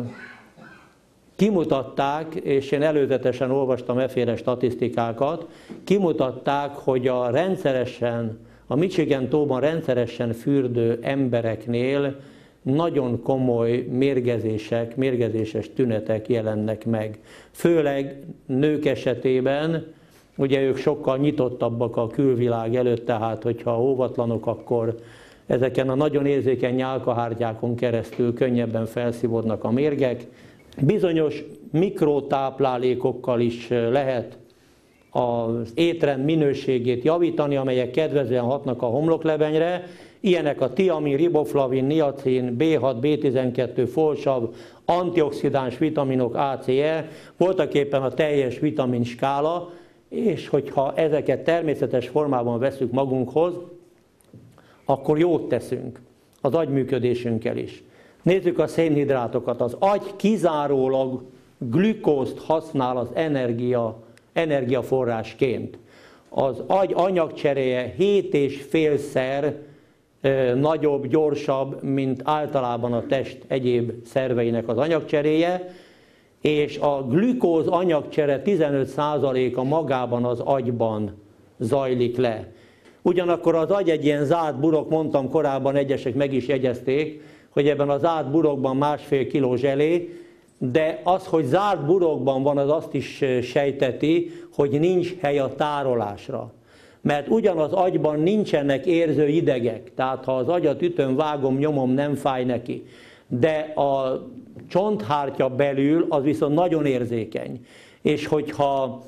kimutatták, és én előzetesen olvastam efféle statisztikákat, kimutatták, hogy a Michigan tóban rendszeresen fürdő embereknél nagyon komoly mérgezéses tünetek jelennek meg. Főleg nők esetében, ugye ők sokkal nyitottabbak a külvilág előtt, tehát hogyha óvatlanok, akkor ezeken a nagyon érzékeny nyálkahártyákon keresztül könnyebben felszívódnak a mérgek. Bizonyos mikrotáplálékokkal is lehet az étrend minőségét javítani, amelyek kedvezően hatnak a homloklevenyre. Ilyenek a tiamin, riboflavin, niacin, B6, B12, folsav, antioxidáns vitaminok, ACE, voltaképpen a teljes vitaminskála, és hogyha ezeket természetes formában veszük magunkhoz, akkor jót teszünk az agyműködésünkkel is. Nézzük a szénhidrátokat. Az agy kizárólag glükózt használ az energiaforrásként. Az agy anyagcseréje 7,5-szer nagyobb, gyorsabb, mint általában a test egyéb szerveinek az anyagcseréje, és a glükóz anyagcsere 15%-a magában az agyban zajlik le. Ugyanakkor az agy egy ilyen zárt burok, mondtam korábban, egyesek meg is jegyezték, hogy ebben a zárt burokban 1,5 kiló zselé, de az, hogy zárt burokban van, az azt is sejteti, hogy nincs hely a tárolásra. Mert ugyanaz agyban nincsenek érző idegek, tehát ha az agyat ütöm, vágom, nyomom, nem fáj neki. De a csonthártya belül az viszont nagyon érzékeny. És hogyha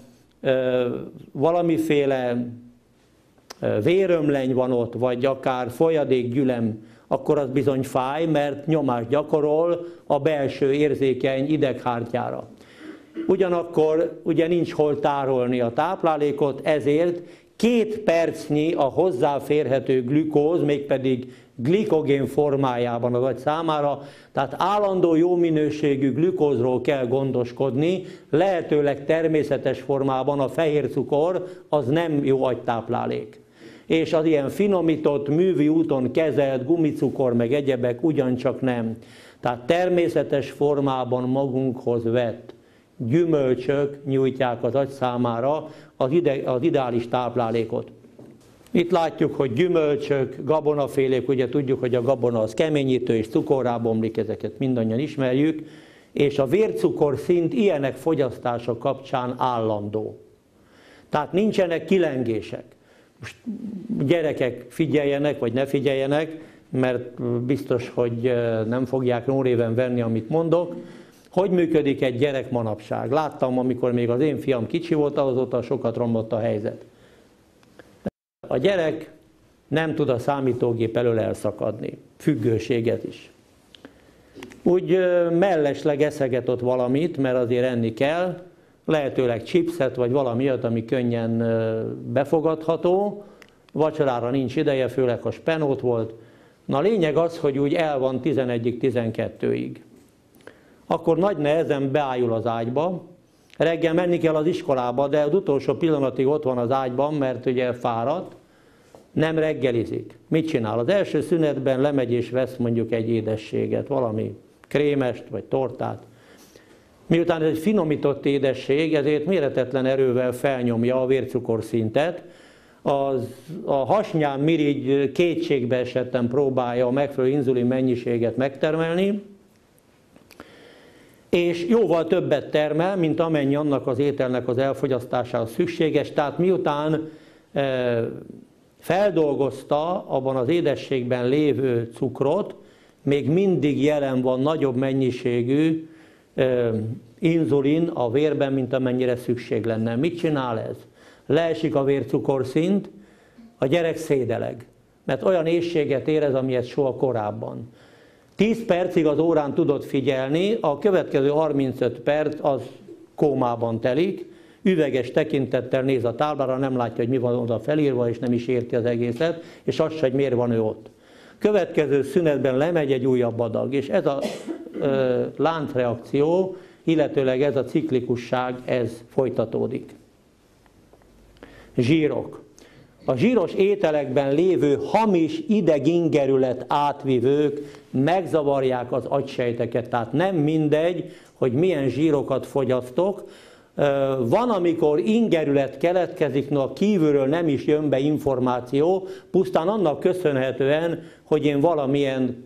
valamiféle vérömleny van ott, vagy akár folyadékgyülem akkor az bizony fáj, mert nyomást gyakorol a belső érzékeny ideghártyára. Ugyanakkor ugye nincs hol tárolni a táplálékot, ezért 2 percnyi a hozzáférhető glükóz, mégpedig glikogén formájában az agy számára, tehát állandó jó minőségű glükózról kell gondoskodni, lehetőleg természetes formában. A fehér cukor az nem jó agytáplálék. És az ilyen finomított, művi úton kezelt gumicukor meg egyebek ugyancsak nem. Tehát természetes formában magunkhoz vett gyümölcsök nyújtják az agy számára az ideális táplálékot. Itt látjuk, hogy gyümölcsök, gabonafélék, ugye tudjuk, hogy a gabona az keményítő és cukorrá bomlik, ezeket mindannyian ismerjük, és a vércukor szint ilyenek fogyasztása kapcsán állandó. Tehát nincsenek kilengések. Most gyerekek figyeljenek, vagy ne figyeljenek, mert biztos, hogy nem fogják nóréven venni, amit mondok. Hogy működik egy gyerek manapság? Láttam, amikor még az én fiam kicsi volt, azóta sokat romlott a helyzet. A gyerek nem tud a számítógép elől elszakadni, függőséget is. Úgy mellesleg eszeget ott valamit, mert azért enni kell, lehetőleg chipset vagy valami olyat, ami könnyen befogadható, vacsorára nincs ideje, főleg ha spenót volt. Na a lényeg az, hogy úgy el van 11-ig, 12-ig. Akkor nagy nehezen beájul az ágyba, reggel menni kell az iskolába, de az utolsó pillanatig ott van az ágyban, mert ugye fáradt, nem reggelizik. Mit csinál? Az első szünetben lemegy és vesz mondjuk egy édességet, valami krémest vagy tortát. Miután ez egy finomított édesség, ezért méretetlen erővel felnyomja a vércukorszintet. A hasnyán mirigy kétségbe esetten próbálja a megfelelő inzulin mennyiséget megtermelni, és jóval többet termel, mint amennyi annak az ételnek az elfogyasztásához szükséges. Tehát miután feldolgozta abban az édességben lévő cukrot, még mindig jelen van nagyobb mennyiségű inzulin a vérben, mint amennyire szükség lenne. Mit csinál ez? Leesik a vércukorszint, a gyerek szédeleg, mert olyan éhséget érez, amilyet soha korábban. 10 percig az órán tudod figyelni, a következő 35 perc az kómában telik, üveges tekintettel néz a táblára, nem látja, hogy mi van oda felírva, és nem is érti az egészet, és azt se, hogy miért van ő ott. Következő szünetben lemegy egy újabb adag, és ez a láncreakció, illetőleg ez a ciklikusság, ez folytatódik. Zsírok. A zsíros ételekben lévő hamis idegingerület átvivők megzavarják az agysejteket, tehát nem mindegy, hogy milyen zsírokat fogyasztok. Van, amikor ingerület keletkezik, no a kívülről nem is jön be információ, pusztán annak köszönhetően, hogy én valamilyen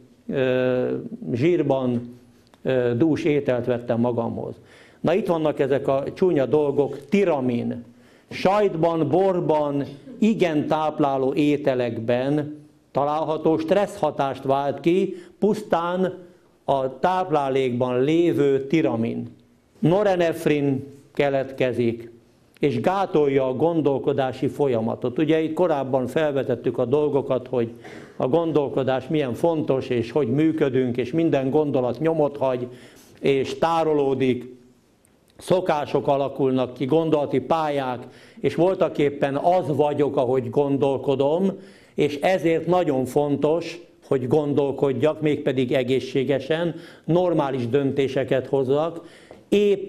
zsírban dús ételt vettem magamhoz. Na itt vannak ezek a csúnya dolgok, tiramin. Sajtban, borban, igen tápláló ételekben található stresszhatást vált ki, pusztán a táplálékban lévő tiramin. Norepinefrin keletkezik, és gátolja a gondolkodási folyamatot. Ugye itt korábban felvetettük a dolgokat, hogy a gondolkodás milyen fontos, és hogy működünk, és minden gondolat nyomot hagy, és tárolódik, szokások alakulnak ki, gondolati pályák, és voltaképpen az vagyok, ahogy gondolkodom, és ezért nagyon fontos, hogy gondolkodjak, mégpedig egészségesen, normális döntéseket hozzak, épp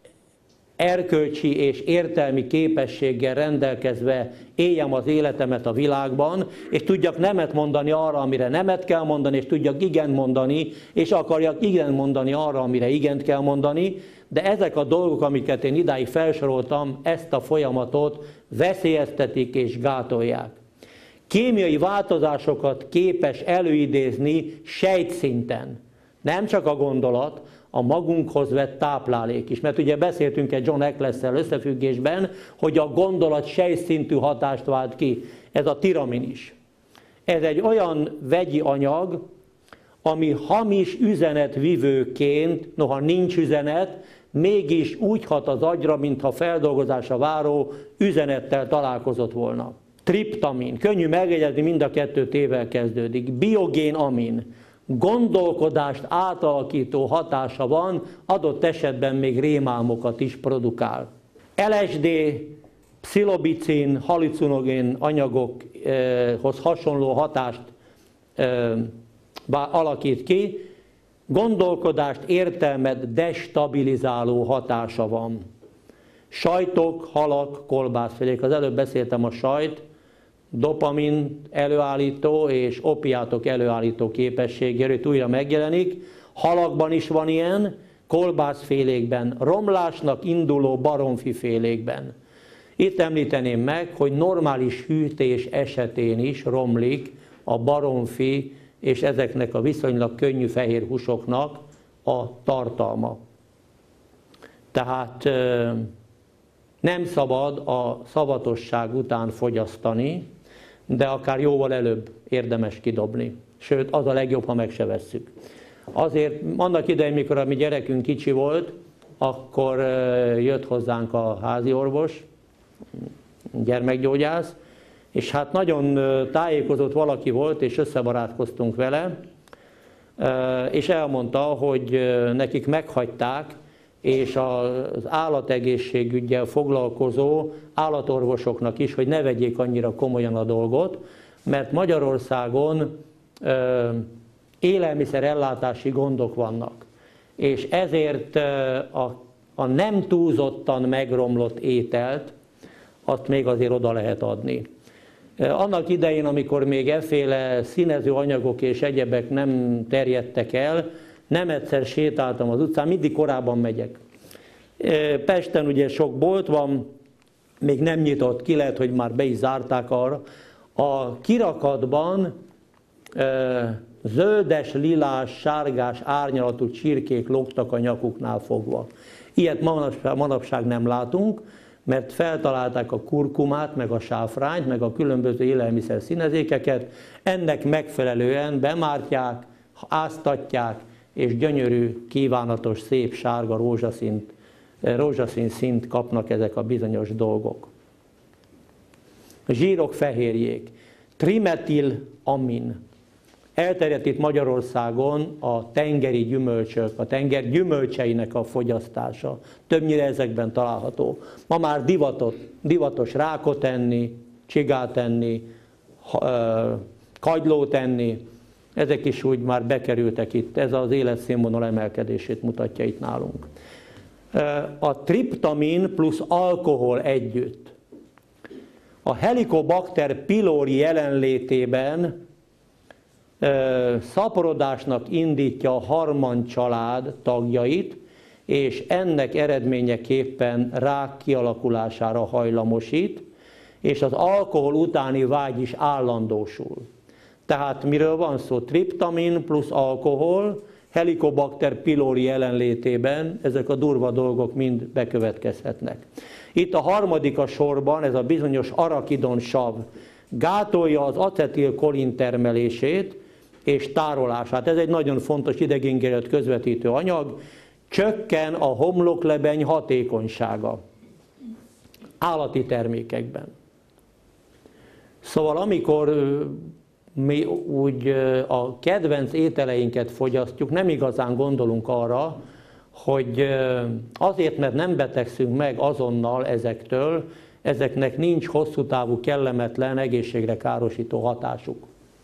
erkölcsi és értelmi képességgel rendelkezve éljem az életemet a világban, és tudjak nemet mondani arra, amire nemet kell mondani, és tudjak igent mondani, és akarjak igent mondani arra, amire igent kell mondani, de ezek a dolgok, amiket én idáig felsoroltam, ezt a folyamatot veszélyeztetik és gátolják. Kémiai változásokat képes előidézni sejtszinten, nem csak a gondolat, a magunkhoz vett táplálék is. Mert ugye beszéltünk egy John Ecclessel összefüggésben, hogy a gondolat sejtszintű hatást vált ki. Ez a tiramin is. Ez egy olyan vegyi anyag, ami hamis üzenetvivőként, noha nincs üzenet, mégis úgy hat az agyra, mintha feldolgozásra váró üzenettel találkozott volna. triptamin, könnyű megjegyezni, mind a kettő T-vel kezdődik, biogén amin, gondolkodást átalakító hatása van, adott esetben még rémálmokat is produkál. LSD, pszilobicin, halucinogén anyagokhoz hasonló hatást alakít ki, gondolkodást, értelmet destabilizáló hatása van. Sajtok, halak, kolbászfélék. Az előbb beszéltem a sajt, dopamin előállító és opiátok előállító képességéről, itt újra megjelenik. Halakban is van ilyen, kolbászfélékben, romlásnak induló baromfifélékben. Itt említeném meg, hogy normális hűtés esetén is romlik a baromfi és ezeknek a viszonylag könnyű fehér húsoknak a tartalma. Tehát nem szabad a szavatosság után fogyasztani, de akár jóval előbb érdemes kidobni. Sőt, az a legjobb, ha meg se vesszük. Azért annak idején, mikor a mi gyerekünk kicsi volt, akkor jött hozzánk a házi orvos, gyermekgyógyász, és hát nagyon tájékozott valaki volt, és összebarátkoztunk vele, és elmondta, hogy nekik meghagyták, és az állategészségüggyel foglalkozó állatorvosoknak is, hogy ne vegyék annyira komolyan a dolgot, mert Magyarországon élelmiszerellátási gondok vannak, és ezért a nem túlzottan megromlott ételt, azt még azért oda lehet adni. Annak idején, amikor még efféle színező anyagok és egyebek nem terjedtek el, nem egyszer sétáltam az utcán, mindig korábban megyek. Pesten ugye sok bolt van, még nem nyitott ki, lehet, hogy már be is zárták arra. A kirakatban zöldes, lilás, sárgás, árnyalatú csirkék lógtak a nyakuknál fogva. Ilyet manapság nem látunk, mert feltalálták a kurkumát, meg a sáfrányt, meg a különböző élelmiszer színezékeket, ennek megfelelően bemártják, áztatják, és gyönyörű, kívánatos, szép, sárga, rózsaszín színt kapnak ezek a bizonyos dolgok. Zsírok, fehérjék, trimetilamin. Elterjedt itt Magyarországon a tengeri gyümölcsök, a tenger gyümölcseinek a fogyasztása. Többnyire ezekben található. Ma már divatos rákot enni, csigát enni, kagylót enni, ezek is úgy már bekerültek itt, ez az életszínvonal emelkedését mutatja itt nálunk. A triptamin plusz alkohol együtt. A Helicobacter pylori jelenlétében szaporodásnak indítja a Harman család tagjait, és ennek eredményeképpen rák kialakulására hajlamosít, és az alkohol utáni vágy is állandósul. Tehát miről van szó? Triptamin plusz alkohol, Helicobacter pylori jelenlétében ezek a durva dolgok mind bekövetkezhetnek. Itt a harmadik a sorban, ez a bizonyos arakidon sav, gátolja az acetilkolin termelését és tárolását. Ez egy nagyon fontos idegingérelt közvetítő anyag, csökken a homloklebeny hatékonysága állati termékekben. Szóval amikor mi úgy a kedvenc ételeinket fogyasztjuk, nem igazán gondolunk arra, hogy azért, mert nem betegszünk meg azonnal ezektől, ezeknek nincs hosszú távú, kellemetlen, egészségre károsító hatásuk.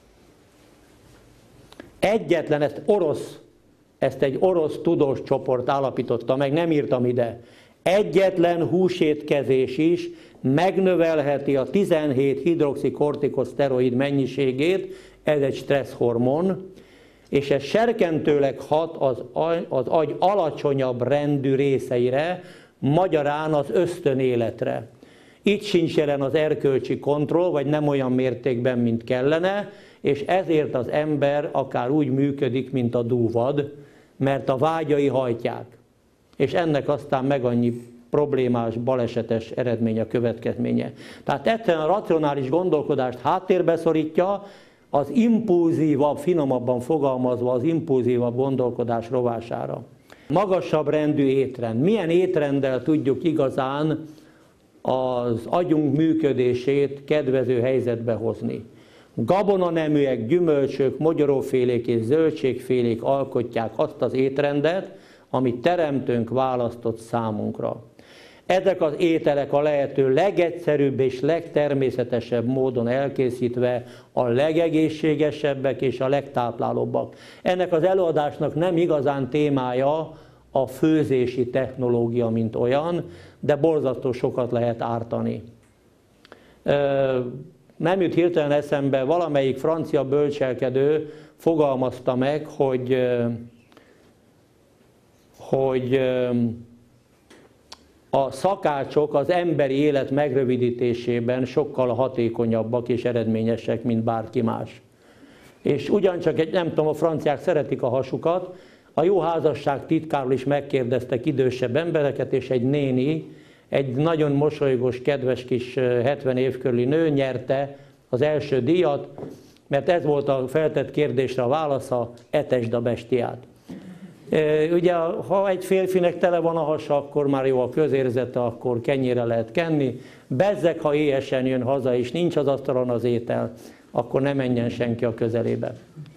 Ezt egy orosz tudós csoport állapította meg, nem írtam ide. Egyetlen húsétkezés is megnövelheti a 17 hidroxikortikoszteroid mennyiségét, ez egy stresszhormon, és ez serkentőleg hat az agy alacsonyabb rendű részeire, magyarán az ösztönéletre. Itt sincs jelen az erkölcsi kontroll, vagy nem olyan mértékben, mint kellene, és ezért az ember akár úgy működik, mint a dúvad, mert a vágyai hajtják. És ennek aztán meg annyi problémás, balesetes eredmény a következménye. Tehát egyszerűen a racionális gondolkodást háttérbe szorítja, az impulzívabb, finomabban fogalmazva, az impulzívabb gondolkodás rovására. Magasabb rendű étrend. Milyen étrenddel tudjuk igazán az agyunk működését kedvező helyzetbe hozni. Gabonaneműek, gyümölcsök, mogyorófélék és zöldségfélék alkotják azt az étrendet, amit Teremtőnk választott számunkra. Ezek az ételek a lehető legegyszerűbb és legtermészetesebb módon elkészítve a legegészségesebbek és a legtáplálóbbak. Ennek az előadásnak nem igazán témája a főzési technológia, mint olyan, de borzasztó sokat lehet ártani. Nem jut hirtelen eszembe, valamelyik francia bölcselkedő fogalmazta meg, hogy a szakácsok az emberi élet megrövidítésében sokkal hatékonyabbak és eredményesek, mint bárki más. És ugyancsak, nem tudom, a franciák szeretik a hasukat, a jó házasság titkáról is megkérdeztek idősebb embereket, és egy néni, egy nagyon mosolygós, kedves kis 70 év körüli nő nyerte az első díjat, mert ez volt a feltett kérdésre a válasza: etesd a bestiát. Ugye, ha egy férfinek tele van a hasa, akkor már jó a közérzete, akkor kenyére lehet kenni. Bezzeg, ha éhesen jön haza, és nincs az asztalon az étel, akkor ne menjen senki a közelébe.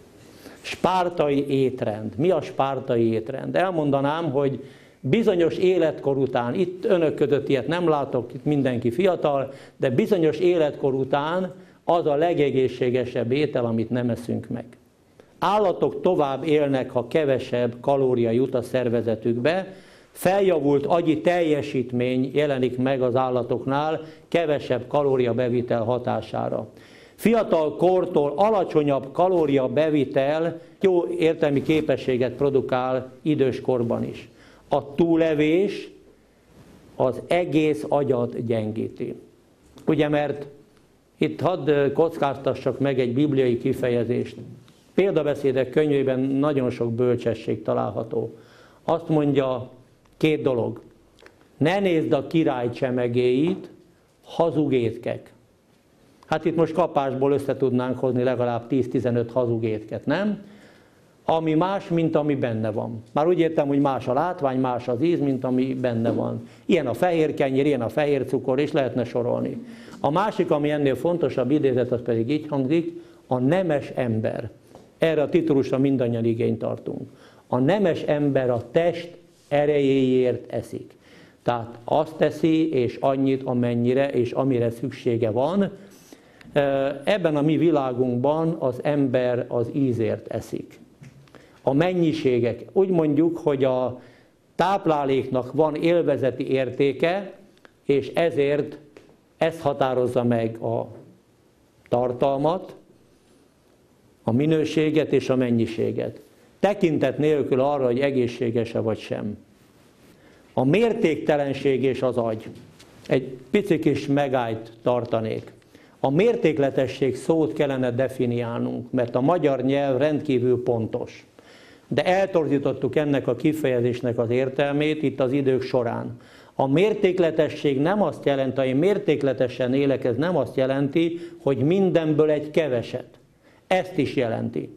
Spártai étrend. Mi a spártai étrend? Elmondanám, hogy bizonyos életkor után, itt önök között ilyet nem látok, itt mindenki fiatal, de bizonyos életkor után az a legegészségesebb étel, amit nem eszünk meg. Állatok tovább élnek, ha kevesebb kalória jut a szervezetükbe, feljavult agyi teljesítmény jelenik meg az állatoknál kevesebb kalóriabevitel hatására. Fiatal kortól alacsonyabb kalóriabevitel jó értelmi képességet produkál időskorban is. A túlevés az egész agyat gyengíti. Ugye, mert itt hadd kockáztassak meg egy bibliai kifejezést. Példabeszédek könyvében nagyon sok bölcsesség található. Azt mondja, két dolog. Ne nézd a király csemegéit, hazug étkek. Hát itt most kapásból össze tudnánk hozni legalább 10-15 hazug étket, nem? Ami más, mint ami benne van. Már úgy értem, hogy más a látvány, más az íz, mint ami benne van. Ilyen a fehér kenyér, ilyen a fehér cukor, és lehetne sorolni. A másik, ami ennél fontosabb idézet, az pedig így hangzik: a nemes ember. Erre a titulusra mindannyian igényt tartunk. A nemes ember a test erejéért eszik. Tehát azt teszi, és annyit, amennyire, és amire szüksége van. Ebben a mi világunkban az ember az ízért eszik. A mennyiségek, úgy mondjuk, hogy a tápláléknak van élvezeti értéke, és ezért ez határozza meg a tartalmat, a minőséget és a mennyiséget. Tekintet nélkül arra, hogy egészséges-e vagy sem. A mértéktelenség és az agy. Egy pici kis megállt tartanék. A mértékletesség szót kellene definiálnunk, mert a magyar nyelv rendkívül pontos. De eltorzítottuk ennek a kifejezésnek az értelmét itt az idők során. A mértékletesség nem azt jelenti, ha én mértékletesen élek, ez nem azt jelenti, hogy mindenből egy keveset. Ezt is jelenti.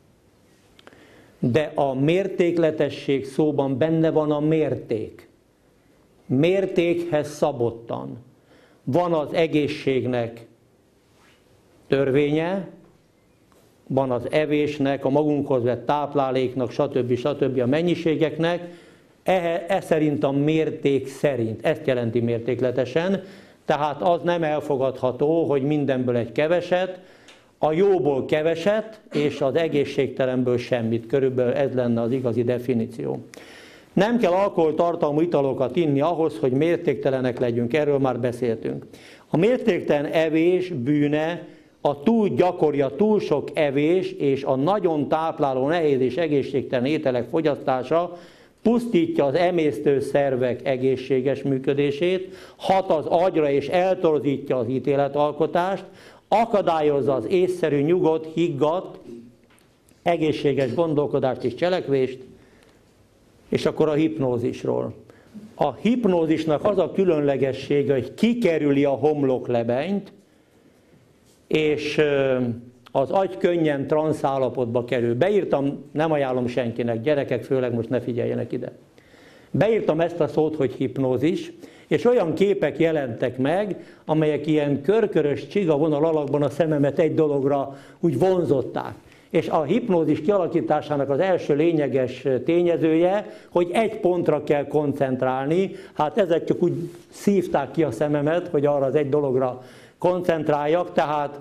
De a mértékletesség szóban benne van a mérték. Mértékhez szabottan. Van az egészségnek törvénye, van az evésnek, a magunkhoz vett tápláléknak, stb. A mennyiségeknek, ez szerint a mérték szerint. Ezt jelenti mértékletesen, tehát az nem elfogadható, hogy mindenből egy keveset, a jóból keveset, és az egészségtelenből semmit. Körülbelül ez lenne az igazi definíció. Nem kell alkoholtartalmú italokat inni ahhoz, hogy mértéktelenek legyünk, erről már beszéltünk. A mértéktelen evés bűne a túl gyakori, a túl sok evés és a nagyon tápláló, nehéz és egészségtelen ételek fogyasztása pusztítja az emésztőszervek egészséges működését, hat az agyra és eltorzítja az ítéletalkotást, akadályozza az észszerű, nyugodt, higgadt, egészséges gondolkodást és cselekvést, és akkor a hipnózisról. A hipnózisnak az a különlegessége, hogy kikerüli a homloklebenyt, és az agy könnyen transz állapotba kerül. Beírtam, nem ajánlom senkinek, gyerekek főleg most ne figyeljenek ide. Beírtam ezt a szót, hogy hipnózis, és olyan képek jelentek meg, amelyek ilyen körkörös csigavonal alakban a szememet egy dologra úgy vonzották. És a hipnózis kialakításának az első lényeges tényezője, hogy egy pontra kell koncentrálni. Hát ezek csak úgy szívták ki a szememet, hogy arra az egy dologra koncentráljak, tehát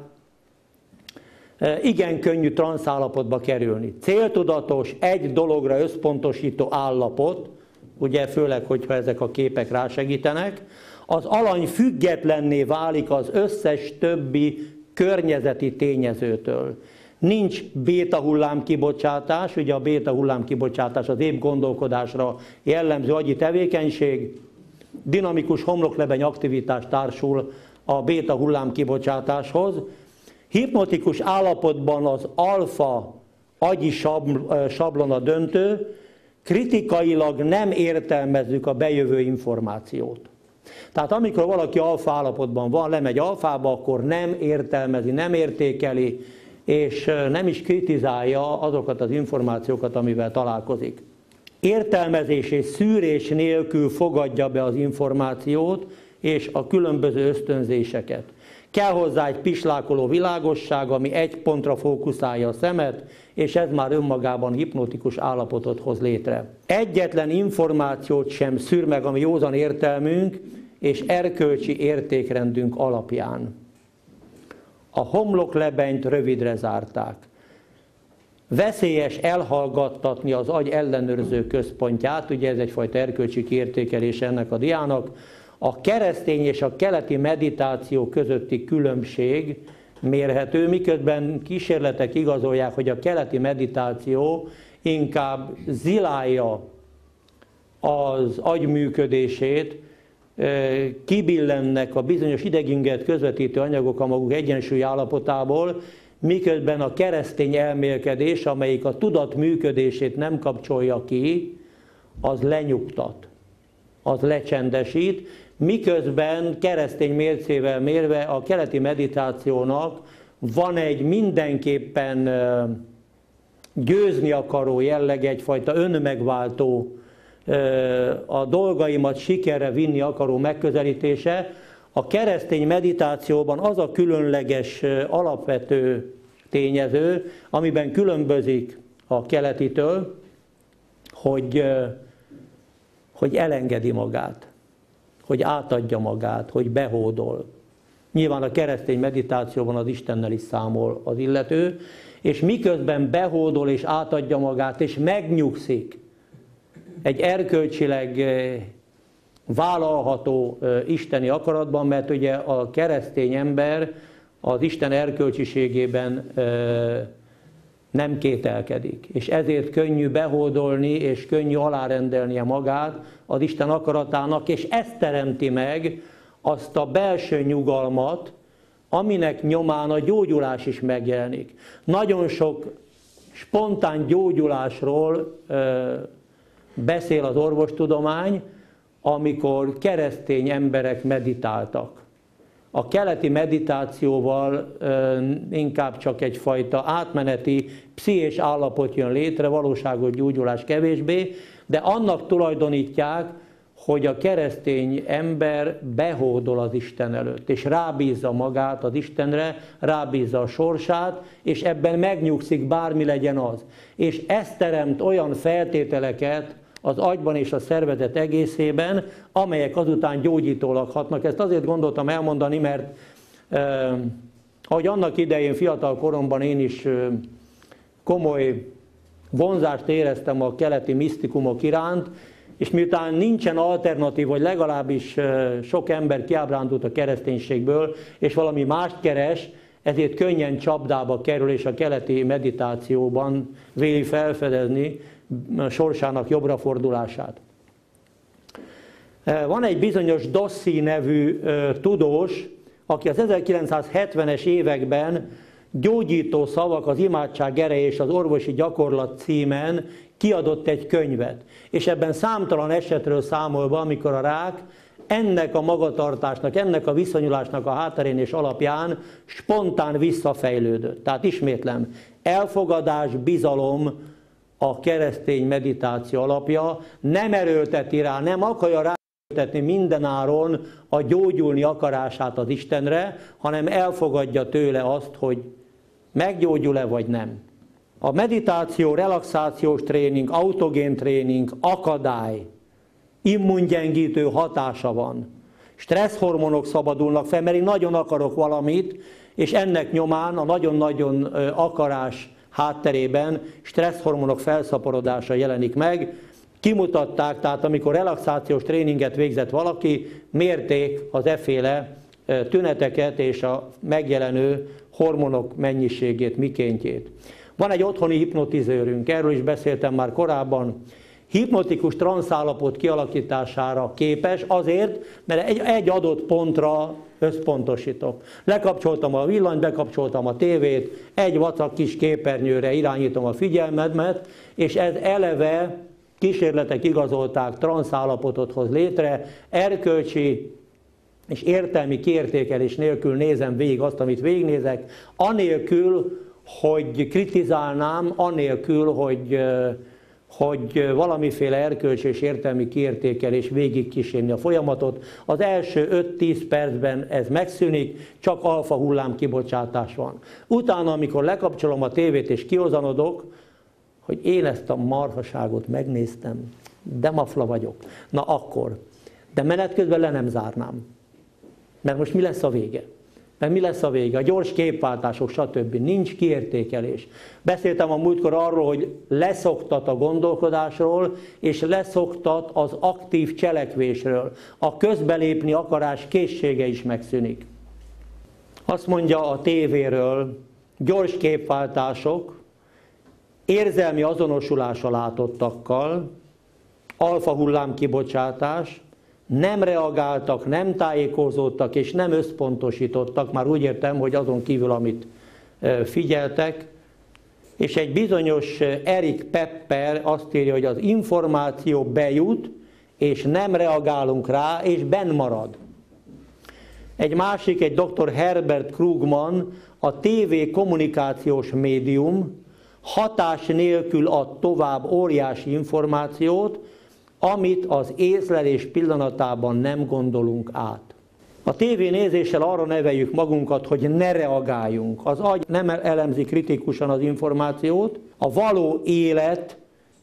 igen könnyű transzállapotba kerülni. Céltudatos, egy dologra összpontosító állapot, ugye főleg, hogyha ezek a képek rásegítenek, az alany függetlenné válik az összes többi környezeti tényezőtől. Nincs béta hullámkibocsátás, ugye a béta hullámkibocsátás az épp gondolkodásra jellemző agyi tevékenység, dinamikus homloklebeny aktivitás társul a béta hullámkibocsátáshoz. Hipnotikus állapotban az alfa agyi sablon a döntő, kritikailag nem értelmezzük a bejövő információt. Tehát amikor valaki alfa állapotban van, lemegy alfába, akkor nem értelmezi, nem értékeli, és nem is kritizálja azokat az információkat, amivel találkozik. Értelmezés és szűrés nélkül fogadja be az információt és a különböző ösztönzéseket. Kell hozzá egy pislákoló világosság, ami egy pontra fókuszálja a szemet, és ez már önmagában hipnotikus állapotot hoz létre. Egyetlen információt sem szűr meg a mi józan értelmünk és erkölcsi értékrendünk alapján. A homloklebenyt rövidre zárták. Veszélyes elhallgattatni az agy ellenőrző központját, ugye ez egyfajta erkölcsi kiértékelése ennek a diának. A keresztény és a keleti meditáció közötti különbség mérhető, miközben kísérletek igazolják, hogy a keleti meditáció inkább zilálja az agy működését, kibillennek a bizonyos ideginget közvetítő anyagok a maguk egyensúly állapotából, miközben a keresztény elmélkedés, amelyik a tudat működését nem kapcsolja ki, az lenyugtat, az lecsendesít, miközben keresztény mércével mérve a keleti meditációnak van egy mindenképpen győzni akaró jelleg, egyfajta önmegváltó, a dolgaimat sikerre vinni akaró megközelítése. A keresztény meditációban az a különleges, alapvető tényező, amiben különbözik a keletitől, hogy elengedi magát, hogy átadja magát, hogy behódol. Nyilván a keresztény meditációban az Istennel is számol az illető, és miközben behódol és átadja magát, és megnyugszik egy erkölcsileg vállalható isteni akaratban, mert ugye a keresztény ember az Isten erkölcsiségében nem kételkedik, és ezért könnyű behódolni, és könnyű alárendelnie magát az Isten akaratának, és ez teremti meg azt a belső nyugalmat, aminek nyomán a gyógyulás is megjelenik. Nagyon sok spontán gyógyulásról beszél az orvostudomány, amikor keresztény emberek meditáltak. A keleti meditációval inkább csak egyfajta átmeneti pszichés állapot jön létre, valóságos gyógyulás kevésbé, de annak tulajdonítják, hogy a keresztény ember behódol az Isten előtt, és rábízza magát az Istenre, rábízza a sorsát, és ebben megnyugszik, bármi legyen az. És ez teremt olyan feltételeket az agyban és a szervezet egészében, amelyek azután gyógyítólag hatnak. Ezt azért gondoltam elmondani, mert ahogy annak idején fiatal koromban én is komoly vonzást éreztem a keleti misztikumok iránt, és miután nincsen alternatív, vagy legalábbis sok ember kiábrándult a kereszténységből, és valami mást keres, ezért könnyen csapdába kerül, és a keleti meditációban véli felfedezni sorsának jobbra fordulását. Van egy bizonyos Dossi nevű tudós, aki az 1970-es években Gyógyító szavak, az imádság ereje és az orvosi gyakorlat címen kiadott egy könyvet. És ebben számtalan esetről számol be, amikor a rák ennek a magatartásnak, ennek a viszonyulásnak a hátterén és alapján spontán visszafejlődött. Tehát ismétlem, elfogadás, bizalom a keresztény meditáció alapja, nem erőlteti rá, nem akarja rá mindenáron a gyógyulni akarását az Istenre, hanem elfogadja tőle azt, hogy meggyógyul-e vagy nem. A meditáció, relaxációs tréning, autogén tréning akadály, immungyengítő hatása van. Stresszhormonok szabadulnak fel, mert én nagyon akarok valamit, és ennek nyomán a nagyon-nagyon akarás hátterében stresszhormonok felszaporodása jelenik meg. Kimutatták, tehát amikor relaxációs tréninget végzett valaki, mérték az efféle tüneteket és a megjelenő hormonok mennyiségét, mikéntjét. Van egy otthoni hipnotizőrünk, erről is beszéltem már korábban, hipnotikus transzállapot kialakítására képes, azért, mert egy adott pontra összpontosítok. Lekapcsoltam a villanyt, bekapcsoltam a tévét, egy vacak kis képernyőre irányítom a figyelmemet, és ez eleve kísérletek igazolták, transzállapotot hoz létre, erkölcsi és értelmi kiértékelés nélkül nézem végig azt, amit végignézek, anélkül, hogy kritizálnám, anélkül, hogy valamiféle erkölcsi és értelmi kiértékelés végig kísérni a folyamatot. Az első 5-10 percben ez megszűnik, csak alfa hullám kibocsátás van. Utána, amikor lekapcsolom a tévét és kihozanodok, hogy én ezt a marhaságot megnéztem, de mafla vagyok. Na akkor. De menet közben le nem zárnám. Mert most mi lesz a vége? Mert mi lesz a vége? A gyors képváltások, stb. Nincs kiértékelés. Beszéltem a múltkor arról, hogy leszoktat a gondolkodásról, és leszoktat az aktív cselekvésről. A közbelépni akarás készsége is megszűnik. Azt mondja a tévéről, gyors képváltások, érzelmi azonosulás a látottakkal, alfa hullám kibocsátás, nem reagáltak, nem tájékozódtak és nem összpontosítottak, már úgy értem, hogy azon kívül, amit figyeltek, és egy bizonyos Eric Pepper azt írja, hogy az információ bejut, és nem reagálunk rá, és benn marad. Egy másik, egy dr. Herbert Krugman, a TV kommunikációs médium hatás nélkül ad tovább óriási információt, amit az észlelés pillanatában nem gondolunk át. A tévénézéssel arra neveljük magunkat, hogy ne reagáljunk. Az agy nem elemzi kritikusan az információt, a való élet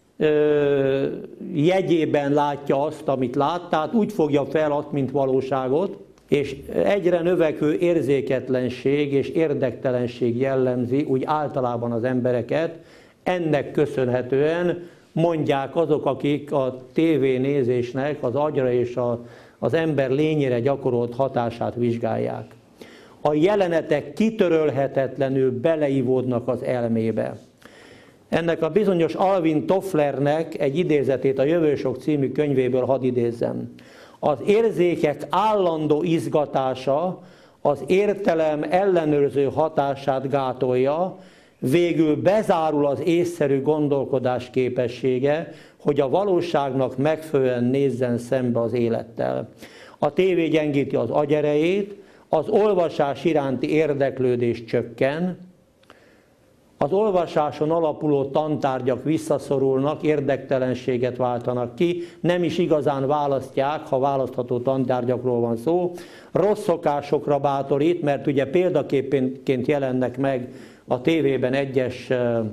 jegyében látja azt, amit lát, tehát úgy fogja fel azt, mint valóságot, és egyre növekvő érzéketlenség és érdektelenség jellemzi úgy általában az embereket. Ennek köszönhetően mondják azok, akik a tévénézésnek az agyra és az ember lényére gyakorolt hatását vizsgálják. A jelenetek kitörölhetetlenül beleivódnak az elmébe. Ennek a bizonyos Alvin Tofflernek egy idézetét a Jövősok című könyvéből hadd idézzem. Az érzékek állandó izgatása az értelem ellenőrző hatását gátolja, végül bezárul az észszerű gondolkodás képessége, hogy a valóságnak megfelelően nézzen szembe az élettel. A tévé gyengíti az agyerejét, az olvasás iránti érdeklődés csökken, az olvasáson alapuló tantárgyak visszaszorulnak, érdektelenséget váltanak ki, nem is igazán választják, ha választható tantárgyakról van szó. Rossz szokásokra bátorít, mert ugye példaképként jelennek meg a tévében egyes,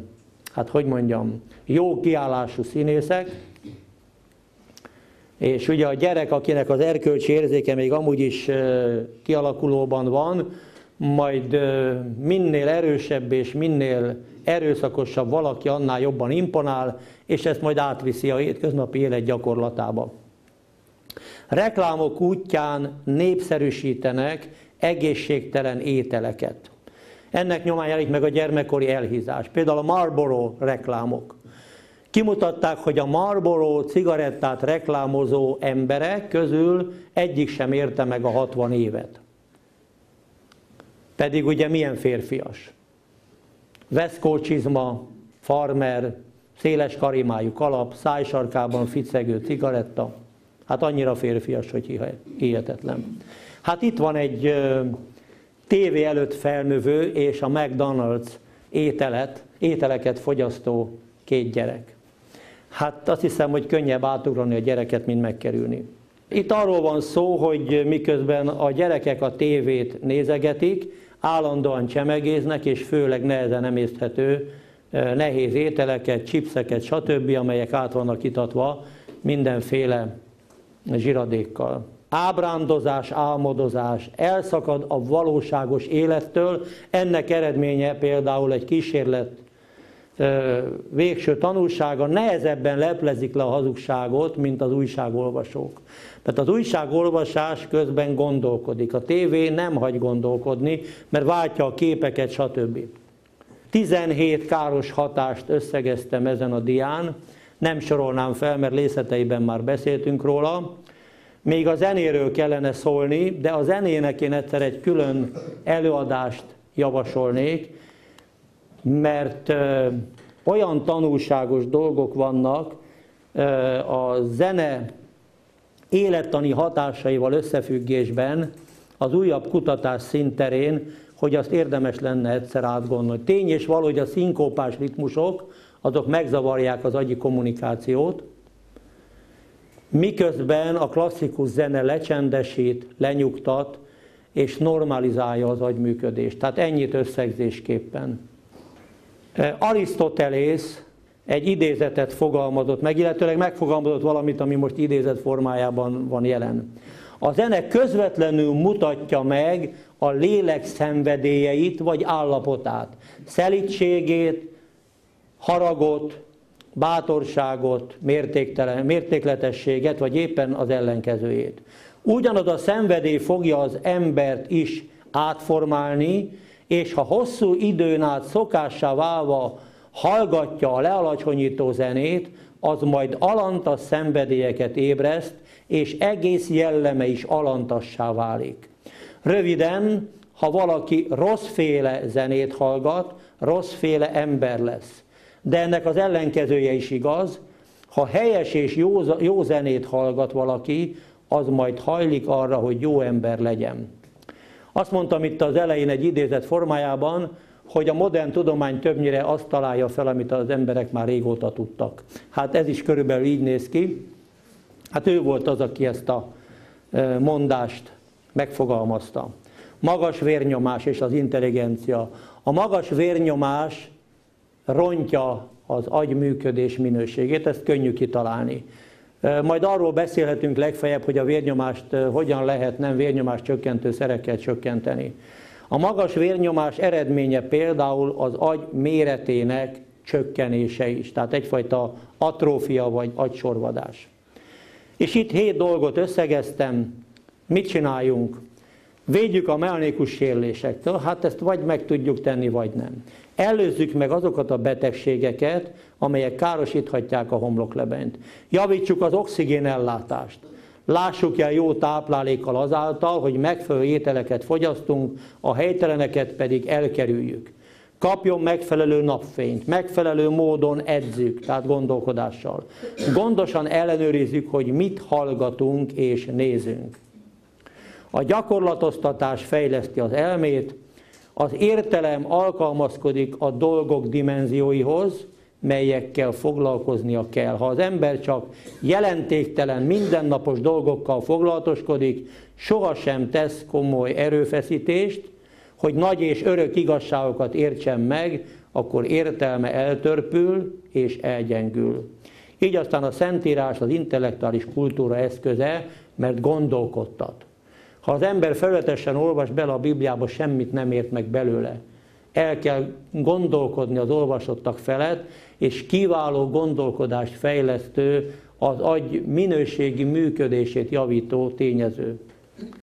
jó kiállású színészek, és ugye a gyerek, akinek az erkölcsi érzéke még amúgy is kialakulóban van, majd minél erősebb és minél erőszakosabb valaki, annál jobban imponál, és ezt majd átviszi a hétköznapi élet gyakorlatába. Reklámok útján népszerűsítenek egészségtelen ételeket. Ennek nyomán jelenik meg a gyermekkori elhízás. Például a Marlboro reklámok. Kimutatták, hogy a Marlboro cigarettát reklámozó emberek közül egyik sem érte meg a 60 évet. Pedig ugye milyen férfias. Veszkó csizma, farmer, széles karimájú kalap, szájsarkában ficegő cigaretta. Hát annyira férfias, hogy hihetetlen. Hát itt van egy tévé előtt felnövő és a McDonald's ételeket fogyasztó két gyerek. Hát azt hiszem, hogy könnyebb átugrani a gyereket, mint megkerülni. Itt arról van szó, hogy miközben a gyerekek a tévét nézegetik, állandóan csemegéznek, és főleg nehezen emészthető nehéz ételeket, chipseket, stb., amelyek át vannak itatva mindenféle zsiradékkal. Ábrándozás, álmodozás, elszakad a valóságos élettől, ennek eredménye például egy kísérlet végső tanulsága, nehezebben leplezik le a hazugságot, mint az újságolvasók. Tehát az újságolvasás közben gondolkodik, a tévé nem hagy gondolkodni, mert váltja a képeket, stb. 17 káros hatást összegeztem ezen a dián, nem sorolnám fel, mert részleteiben már beszéltünk róla. Még a zenéről kellene szólni, de a zenének én egyszer egy külön előadást javasolnék, mert olyan tanulságos dolgok vannak a zene élettani hatásaival összefüggésben az újabb kutatás színterén, hogy azt érdemes lenne egyszer átgondolni. Tény és való, hogy a szinkópás ritmusok, azok megzavarják az agyi kommunikációt, miközben a klasszikus zene lecsendesít, lenyugtat és normalizálja az agyműködést. Tehát ennyit összegzésképpen. Arisztotelész egy idézetet fogalmazott meg, illetőleg megfogalmazott valamit, ami most idézet formájában van jelen. A zene közvetlenül mutatja meg a lélek szenvedélyeit vagy állapotát, szelídségét, haragot, bátorságot, mértékletességet, vagy éppen az ellenkezőjét. Ugyanaz a szenvedély fogja az embert is átformálni, és ha hosszú időn át szokássá válva hallgatja a lealacsonyító zenét, az majd alantas szenvedélyeket ébreszt, és egész jelleme is alantassá válik. Röviden, ha valaki rosszféle zenét hallgat, rosszféle ember lesz. De ennek az ellenkezője is igaz, ha helyes és jó zenét hallgat valaki, az majd hajlik arra, hogy jó ember legyen. Azt mondtam itt az elején egy idézet formájában, hogy a modern tudomány többnyire azt találja fel, amit az emberek már régóta tudtak. Hát ez is körülbelül így néz ki. Hát ő volt az, aki ezt a mondást megfogalmazta. Magas vérnyomás és az intelligencia. A magas vérnyomás rontja az agyműködés minőségét, ezt könnyű kitalálni. Majd arról beszélhetünk legfeljebb, hogy a vérnyomást hogyan lehet nem vérnyomás csökkentő szerekkel csökkenteni. A magas vérnyomás eredménye például az agy méretének csökkenése is, tehát egyfajta atrófia vagy agysorvadás. És itt 7 dolgot összegeztem, mit csináljunk? Védjük a mechanikus sérülésektől, hát ezt vagy meg tudjuk tenni, vagy nem. Előzzük meg azokat a betegségeket, amelyek károsíthatják a homloklebenyt. Javítsuk az oxigénellátást. Lássuk el jó táplálékkal azáltal, hogy megfelelő ételeket fogyasztunk, a helyteleneket pedig elkerüljük. Kapjon megfelelő napfényt, megfelelő módon edzük, tehát gondolkodással. Gondosan ellenőrizzük, hogy mit hallgatunk és nézünk. A gyakorlatoztatás fejleszti az elmét, az értelem alkalmazkodik a dolgok dimenzióihoz, melyekkel foglalkoznia kell. Ha az ember csak jelentéktelen, mindennapos dolgokkal foglalatoskodik, sohasem tesz komoly erőfeszítést, hogy nagy és örök igazságokat értsen meg, akkor értelme eltörpül és elgyengül. Így aztán a Szentírás az intellektuális kultúra eszköze, mert gondolkodtat. Ha az ember felületesen olvas bele a Bibliába, semmit nem ért meg belőle. El kell gondolkodni az olvasottak felett, és kiváló gondolkodást fejlesztő, az agy minőségi működését javító tényező.